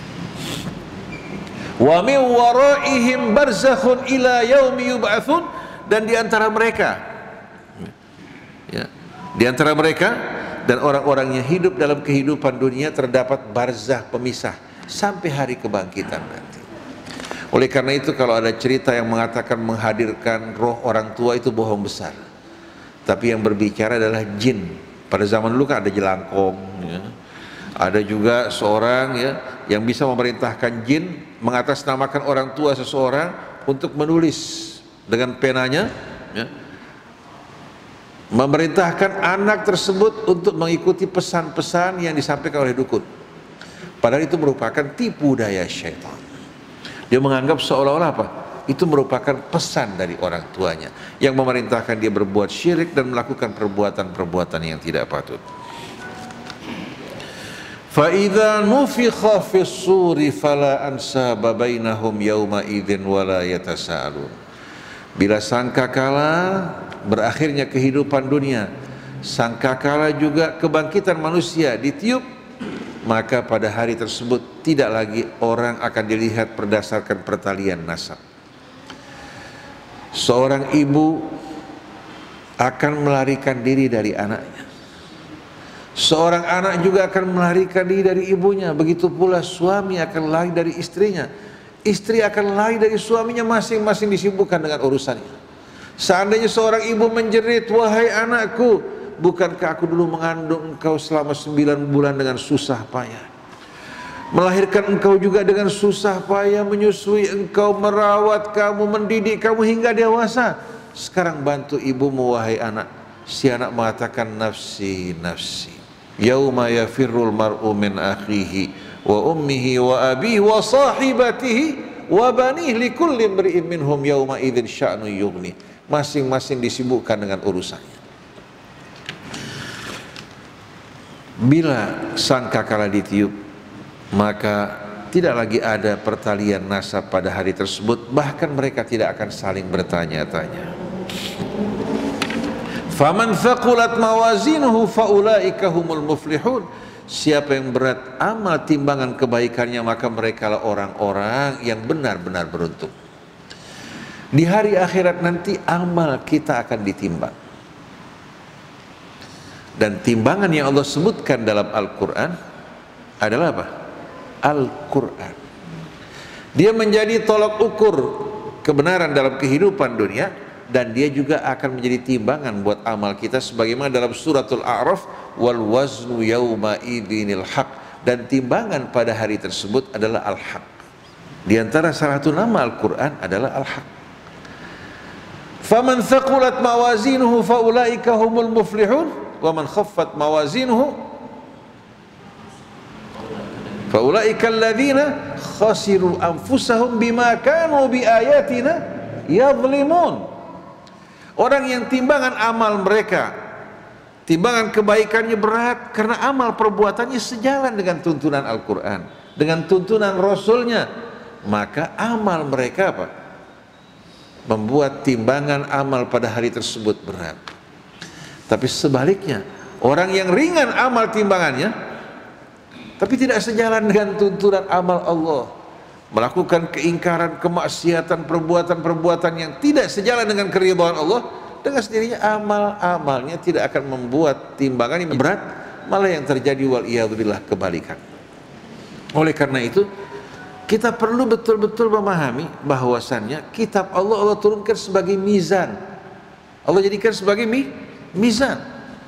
Wa min waraihim barzakhun ila yaumi yub'atsun, dan di antara mereka, ya, di antara mereka dan orang-orang yang hidup dalam kehidupan dunia terdapat barzah, pemisah sampai hari kebangkitan nanti. Oleh karena itu kalau ada cerita yang mengatakan menghadirkan roh orang tua, itu bohong besar. Tapi yang berbicara adalah jin. Pada zaman dulu kan ada jelangkong, ya. Ada juga seorang, ya, yang bisa memerintahkan jin mengatasnamakan orang tua seseorang untuk menulis dengan penanya, ya, memerintahkan anak tersebut untuk mengikuti pesan-pesan yang disampaikan oleh dukun. Padahal itu merupakan tipu daya syaitan. Dia menganggap seolah-olah apa? Itu merupakan pesan dari orang tuanya yang memerintahkan dia berbuat syirik dan melakukan perbuatan-perbuatan yang tidak patut. فَإِذَا نُفِخَ فِي الصُّورِ فَلَا أَنْسَابَ بَيْنَهُمْ يَوْمَئِذٍ وَلَا يَتَسَاءَلُونَ. Bila sangkakala berakhirnya kehidupan dunia, sangkakala juga kebangkitan manusia ditiup, maka pada hari tersebut tidak lagi orang akan dilihat berdasarkan pertalian nasab. Seorang ibu akan melarikan diri dari anaknya, seorang anak juga akan melarikan diri dari ibunya. Begitu pula suami akan lari dari istrinya, istri akan lari dari suaminya, masing-masing disibukkan dengan urusannya. Seandainya seorang ibu menjerit, wahai anakku, bukankah aku dulu mengandung engkau selama 9 bulan dengan susah payah, melahirkan engkau juga dengan susah payah, menyusui engkau, merawat kamu, mendidik kamu hingga dewasa. Sekarang bantu ibumu wahai anak. Si anak mengatakan, nafsi nafsi, yauma yafirrul mar'u min akhihi wa ummihi wa abihi wa sahibatihi wa banih likulli imri'in minhum yauma idzin sya'nu yughni. Masing-masing disibukkan dengan urusannya. Bila sangkakala ditiup, maka tidak lagi ada pertalian nasab pada hari tersebut, bahkan mereka tidak akan saling bertanya-tanya. Faman thaqulat mawazinuhu faulaika humul muflihun. Siapa yang berat amal timbangan kebaikannya, maka merekalah orang-orang yang benar-benar beruntung. Di hari akhirat nanti amal kita akan ditimbang. Dan timbangan yang Allah sebutkan dalam Al-Quran adalah apa? Al-Quran. Dia menjadi tolak ukur kebenaran dalam kehidupan dunia, dan dia juga akan menjadi timbangan buat amal kita, sebagaimana dalam suratul A'raf, wal waznu yauma idzinil haq, dan timbangan pada hari tersebut adalah al-haq. Di antara salah satu nama Al-Quran adalah al-haq. Faman thaqulat mawazinuhu faulaika humul muflihun wa man khaffat mawazinuhu faulaika alladzina khasiru anfusahum bima kanu biayatina yadhlimun. Orang yang timbangan amal mereka timbangan kebaikannya berat karena amal perbuatannya sejalan dengan tuntunan Al-Quran, dengan tuntunan Rasulnya, maka amal mereka apa? Membuat timbangan amal pada hari tersebut berat. Tapi sebaliknya, orang yang ringan amal timbangannya tapi tidak sejalan dengan tuntunan amal Allah, melakukan keingkaran, kemaksiatan, perbuatan-perbuatan yang tidak sejalan dengan keridhaan Allah, dengan sendirinya amal-amalnya tidak akan membuat timbangan yang berat, malah yang terjadi waliyadzubillah kebalikan. Oleh karena itu, kita perlu betul-betul memahami bahwasannya kitab Allah turunkan sebagai mizan. Allah jadikan sebagai mizan.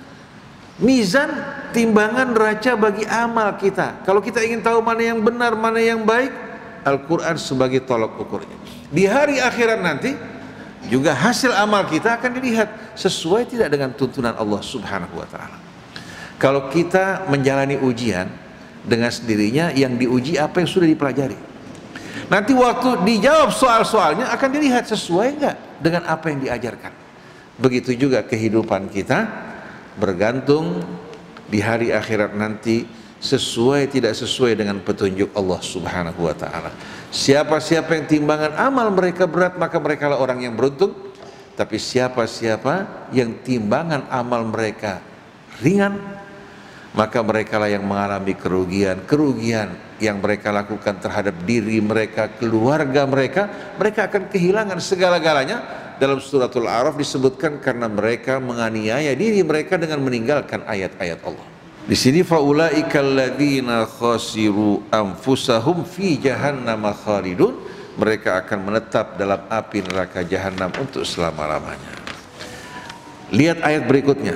Mizan, timbangan neraca bagi amal kita. Kalau kita ingin tahu mana yang benar, mana yang baik, Al-Quran sebagai tolok ukurnya. Di hari akhirat nanti juga hasil amal kita akan dilihat sesuai tidak dengan tuntunan Allah Subhanahu wa ta'ala. Kalau kita menjalani ujian, dengan sendirinya yang diuji apa yang sudah dipelajari. Nanti waktu dijawab soal-soalnya akan dilihat sesuai enggak dengan apa yang diajarkan. Begitu juga kehidupan kita bergantung di hari akhirat nanti sesuai tidak sesuai dengan petunjuk Allah Subhanahu wa ta'ala. Siapa-siapa yang timbangan amal mereka berat, maka mereka lah orang yang beruntung. Tapi siapa-siapa yang timbangan amal mereka ringan, maka mereka lah yang mengalami kerugian yang mereka lakukan terhadap diri mereka, keluarga mereka. Mereka akan kehilangan segala-galanya. Dalam suratul A'raf disebutkan karena mereka menganiaya diri mereka dengan meninggalkan ayat-ayat Allah. Di sini faulaikal ladzina khasiru anfusahum fi jahannam khalidun, mereka akan menetap dalam api neraka jahanam untuk selama-lamanya. Lihat ayat berikutnya.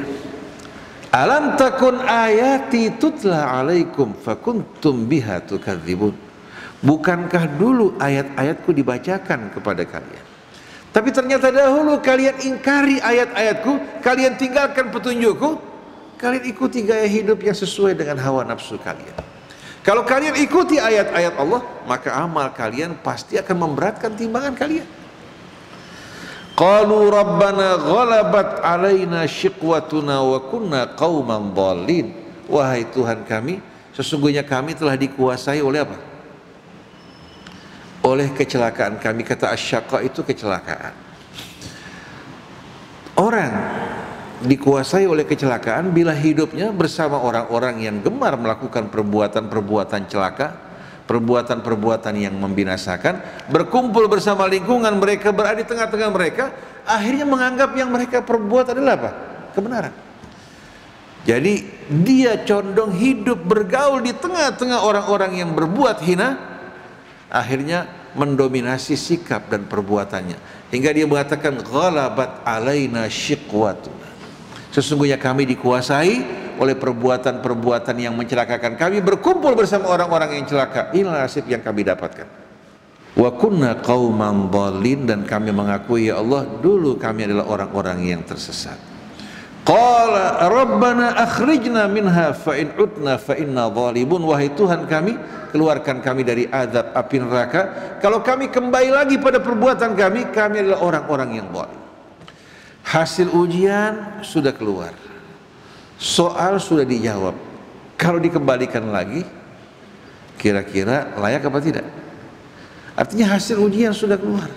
Alam takun ayati tutla alaikum fakuntum biha tukadzibun. Bukankah dulu ayat-ayatku dibacakan kepada kalian, tapi ternyata dahulu kalian ingkari ayat-ayatku, kalian tinggalkan petunjukku, kalian ikuti gaya hidup yang sesuai dengan hawa nafsu kalian. Kalau kalian ikuti ayat-ayat Allah, maka amal kalian pasti akan memberatkan timbangan kalian. Qalu rabbana ghalabat alaina shiqwatuna wa kunna qauman dhalin. Wahai Tuhan kami, sesungguhnya kami telah dikuasai oleh apa? Oleh kecelakaan kami. Kata asyaqqa itu kecelakaan. Orang dikuasai oleh kecelakaan bila hidupnya bersama orang-orang yang gemar melakukan perbuatan-perbuatan celaka, perbuatan-perbuatan yang membinasakan, berkumpul bersama lingkungan mereka, berada di tengah-tengah mereka, akhirnya menganggap yang mereka perbuat adalah apa? Kebenaran. Jadi dia condong hidup bergaul di tengah-tengah orang-orang yang berbuat hina, akhirnya mendominasi sikap dan perbuatannya, hingga dia mengatakan ghalabat alaina shiqwatuna. Sesungguhnya kami dikuasai oleh perbuatan-perbuatan yang mencelakakan kami, berkumpul bersama orang-orang yang celaka. Inilah nasib yang kami dapatkan. Wa kunna qauman dhalin, dan kami mengakui ya Allah, dulu kami adalah orang-orang yang tersesat. Qala rabbana akhrijna minha fa in udna fa inna dhalimun. Wahai Tuhan kami, keluarkan kami dari azab api neraka. Kalau kami kembali lagi pada perbuatan kami adalah orang-orang yang zalim. Hasil ujian sudah keluar, soal sudah dijawab. Kalau dikembalikan lagi, kira-kira layak apa tidak? Artinya hasil ujian sudah keluar.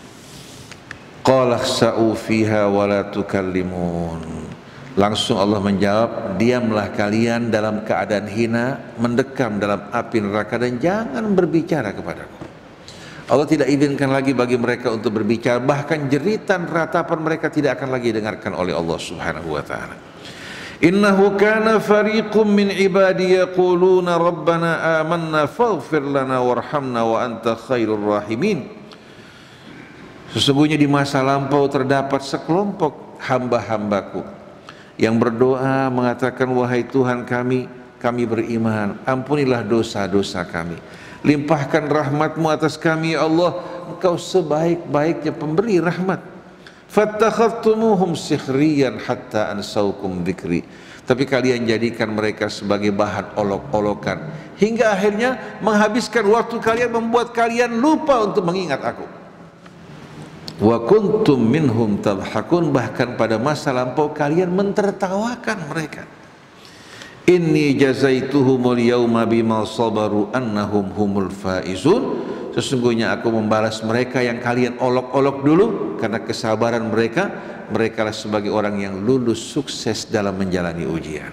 Qala khsa'u fiha wa la tukallimun. Langsung Allah menjawab, diamlah kalian dalam keadaan hina, mendekam dalam api neraka, dan jangan berbicara kepadaku. Allah tidak izinkan lagi bagi mereka untuk berbicara, bahkan jeritan ratapan mereka tidak akan lagi dengarkan oleh Allah Subhanahu wa ta'ala. Innahu kana fariqum min ibadi yaquluna rabbana amanna faghfir lana warhamna wa anta khairur rahimin. Sesungguhnya di masa lampau terdapat sekelompok hamba-hambaku yang berdoa mengatakan, wahai Tuhan kami beriman, ampunilah dosa-dosa kami, limpahkan rahmat-Mu atas kami ya Allah, Engkau sebaik-baiknya pemberi rahmat. Fattakhadtumuhum sikhriyan hatta ansaukum dzikri. Tapi kalian jadikan mereka sebagai bahan olok-olokan, hingga akhirnya menghabiskan waktu kalian, membuat kalian lupa untuk mengingat aku. Wa kuntum minhum tadhakun, bahkan pada masa lampau kalian mentertawakan mereka. Inni jazaituhumul yawma bima sabaru annahum humul faizun. Sesungguhnya aku membalas mereka yang kalian olok-olok dulu karena kesabaran mereka. Mereka lah sebagai orang yang lulus sukses dalam menjalani ujian.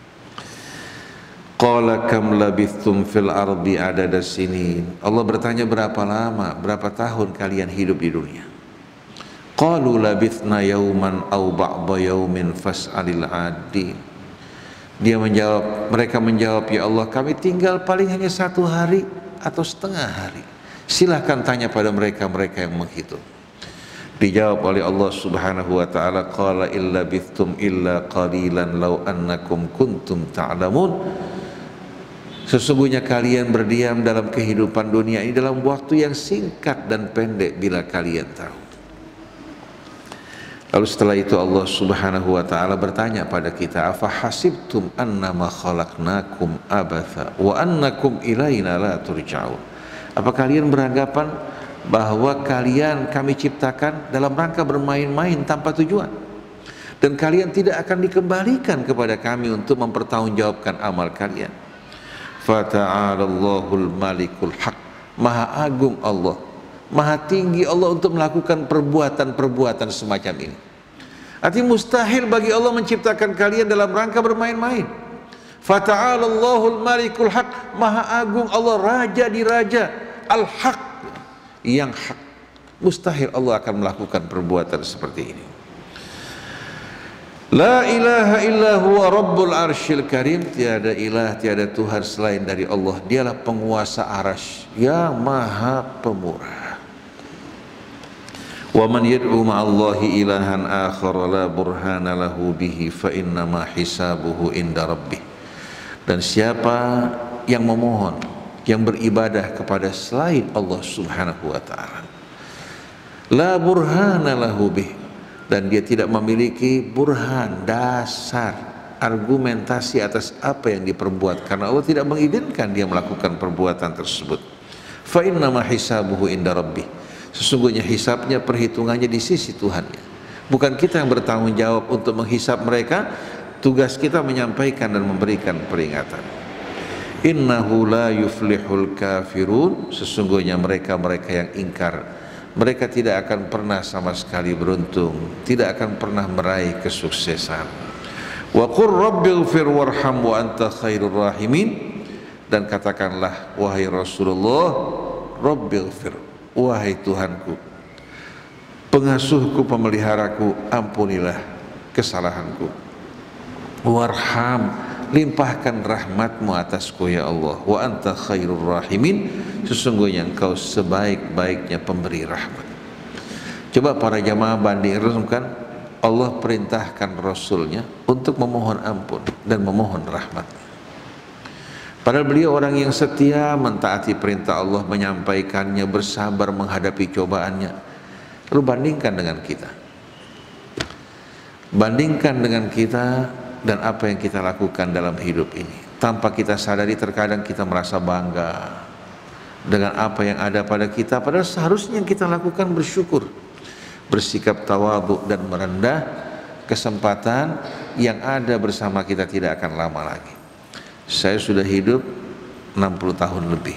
Qala kam labithtum fil ardi adada sinin. Allah bertanya, berapa lama, berapa tahun kalian hidup di dunia? Qalu labithna yawman aw ba'da yawmin fas'alil 'adin. Mereka menjawab, ya Allah, kami tinggal paling hanya 1 hari atau setengah hari. Silahkan tanya pada mereka yang menghitung. Dijawab oleh Allah Subhanahu wa taala, qala illa bithtum illa qalilan law annakum kuntum ta'lamun. Sesungguhnya kalian berdiam dalam kehidupan dunia ini dalam waktu yang singkat dan pendek bila kalian tahu. Lalu setelah itu Allah Subhanahu wa taala bertanya pada kita, afa hasibtum annama khalaqnakum abatha wa annakum ilaina la turja'un. Apa kalian beranggapan bahwa kalian kami ciptakan dalam rangka bermain-main tanpa tujuan, dan kalian tidak akan dikembalikan kepada kami untuk mempertanggungjawabkan amal kalian? Fata'alallahul malikul haq. Maha agung Allah, maha tinggi Allah untuk melakukan perbuatan-perbuatan semacam ini. Artinya mustahil bagi Allah menciptakan kalian dalam rangka bermain-main. Fata'alallahul malikul haq. Maha agung Allah, raja di raja, al-haq, yang hak. Mustahil Allah akan melakukan perbuatan seperti ini. La ilaha illa huwa rabbul arsyil karim. Tiada ilah, tiada Tuhan selain dari Allah. Dialah penguasa arasy yang maha pemurah. Wa man yad'u ma'allahi ilahan akhar la burhana lahu bihi fa innama hisabuhu inda rabbih. Dan siapa yang memohon, yang beribadah kepada selain Allah Subhanahu wa ta'ala, la burhana lahu bih, dan dia tidak memiliki burhan, dasar, argumentasi atas apa yang diperbuat, karena Allah tidak mengizinkan dia melakukan perbuatan tersebut. Fa innama hisabuhu inda rabbih. Sesungguhnya hisabnya, perhitungannya di sisi Tuhannya. Bukan kita yang bertanggung jawab untuk menghisab mereka. Tugas kita menyampaikan dan memberikan peringatan. Innahu la yuflihul kafirun. Sesungguhnya mereka yang ingkar, mereka tidak akan pernah sama sekali beruntung, tidak akan pernah meraih kesuksesan. Wa qur rabbighfir warham wa anta khairur rahimin. Dan katakanlah, wahai Rasulullah, rabbighfir, wahai Tuhanku, pengasuhku, pemeliharaku, ampunilah kesalahanku. Warham, limpahkan rahmatmu atasku ya Allah. Wa anta khairur rahimin. Sesungguhnya engkau sebaik-baiknya pemberi rahmat. Coba para jamaah bandingkan, Allah perintahkan Rasulnya untuk memohon ampun dan memohon rahmat. Padahal beliau orang yang setia, mentaati perintah Allah, menyampaikannya, bersabar menghadapi cobaannya. Lalu bandingkan dengan kita. Bandingkan dengan kita dan apa yang kita lakukan dalam hidup ini. Tanpa kita sadari terkadang kita merasa bangga dengan apa yang ada pada kita, padahal seharusnya yang kita lakukan bersyukur, bersikap tawadhu dan merendah. Kesempatan yang ada bersama kita tidak akan lama lagi. Saya sudah hidup 60 tahun lebih,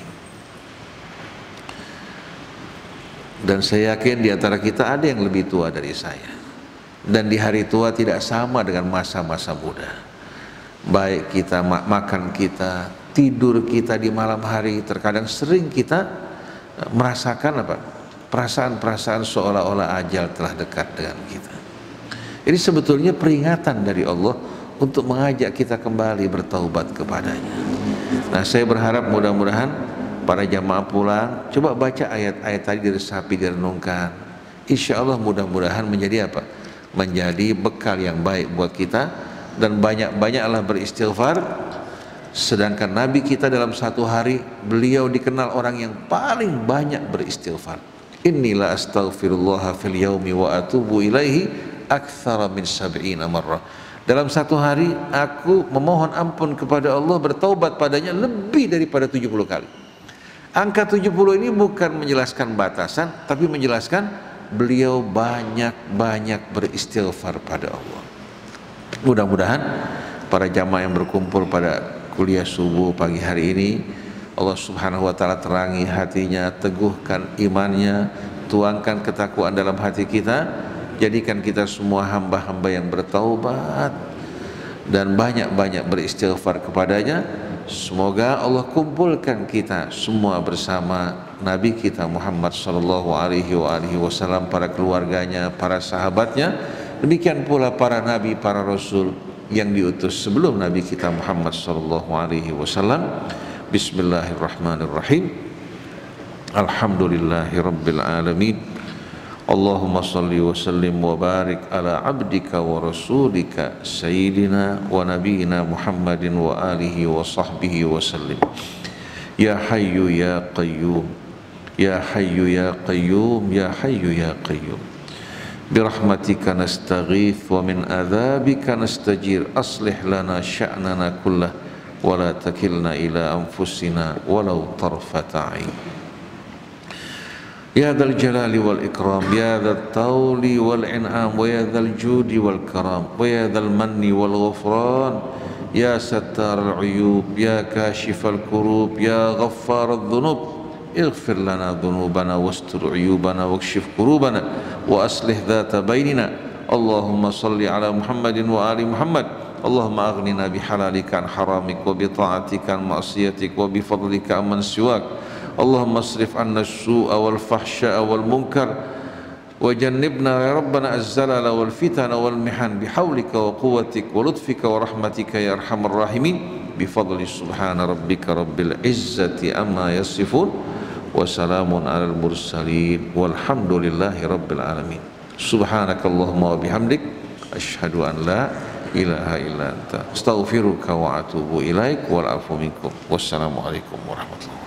dan saya yakin di antara kita ada yang lebih tua dari saya. Dan di hari tua tidak sama dengan masa-masa muda. Baik kita makan kita, tidur kita di malam hari, terkadang sering kita merasakan apa? Perasaan-perasaan seolah-olah ajal telah dekat dengan kita. Ini sebetulnya peringatan dari Allah untuk mengajak kita kembali bertaubat kepadanya. Nah, saya berharap mudah-mudahan para jamaah pulang, coba baca ayat-ayat tadi, diresapi, direnungkan. Insya Allah mudah-mudahan menjadi apa? Menjadi bekal yang baik buat kita. Dan banyak-banyaklah beristighfar. Sedangkan Nabi kita dalam satu hari, beliau dikenal orang yang paling banyak beristighfar. Inilah astaghfirullah fil yaumi wa atubu ilaihi aktsara min 70 marrah. Dalam satu hari aku memohon ampun kepada Allah, bertaubat padanya lebih daripada 70 kali. Angka 70 ini bukan menjelaskan batasan, tapi menjelaskan beliau banyak-banyak beristighfar pada Allah. Mudah-mudahan para jamaah yang berkumpul pada kuliah subuh pagi hari ini, Allah Subhanahu wa taala terangi hatinya, teguhkan imannya, tuangkan ketakwaan dalam hati kita, jadikan kita semua hamba-hamba yang bertaubat dan banyak-banyak beristighfar kepadanya. Semoga Allah kumpulkan kita semua bersama Nabi kita Muhammad sallallahu alaihi wasallam, para keluarganya, para sahabatnya, demikian pula para nabi, para rasul yang diutus sebelum Nabi kita Muhammad sallallahu alaihi wasallam. Bismillahirrahmanirrahim. Alhamdulillahi rabbil alamin. Allahumma salli wa sallim wa barik ala abdika wa rasulika sayyidina wa nabiyina Muhammadin wa alihi wa sahbihi wa sallim. Ya hayyu ya qayyum, ya hayyu ya qayyum, ya hayyu ya qayyum, birahmatika nastaghith wa min adzabika nastajir. Aslih lana sya'nana kullah wa la takilna ila anfusina walau tarfata 'ain. Ya dzal jalali wal ikram, ya dzat tauli wal in'am, wa ya dzal judi wal karam, wa ya dzal manni wal ghufran, ya sattar al uyub, ya kashif al kurub, ya ghaffar al dhunub. Ighfir lana dhunubana wastur uyubana wakshif kurubana wa aslih dhata bainina. Allahumma salli ala Muhammadin wa ali Muhammad. Allahumma aghnina bihalalika an haramik wa bi ta'atika an ma'siyatik wa bi fadlika amman siwak. Allahumma asrif anna as-su'a wal fahsya'a wal munkar wa jannibna ya rabbana az-zalala wal fitana wal mihan bihaulika wa quwwatik wa lutfika wa rahmatika ya arhamar rahimin. Bifadli subhana rabbika rabbil izzati amma yasifun wa salamun alal mursalin walhamdulillahi rabbil alamin. Subhanakallahumma wa bihamdik asyhadu an la ilaha illa anta astaghfiruka wa atubu ilaik wal afu minkum. Wassalamu alaikum warahmatullahi wabarakatuh.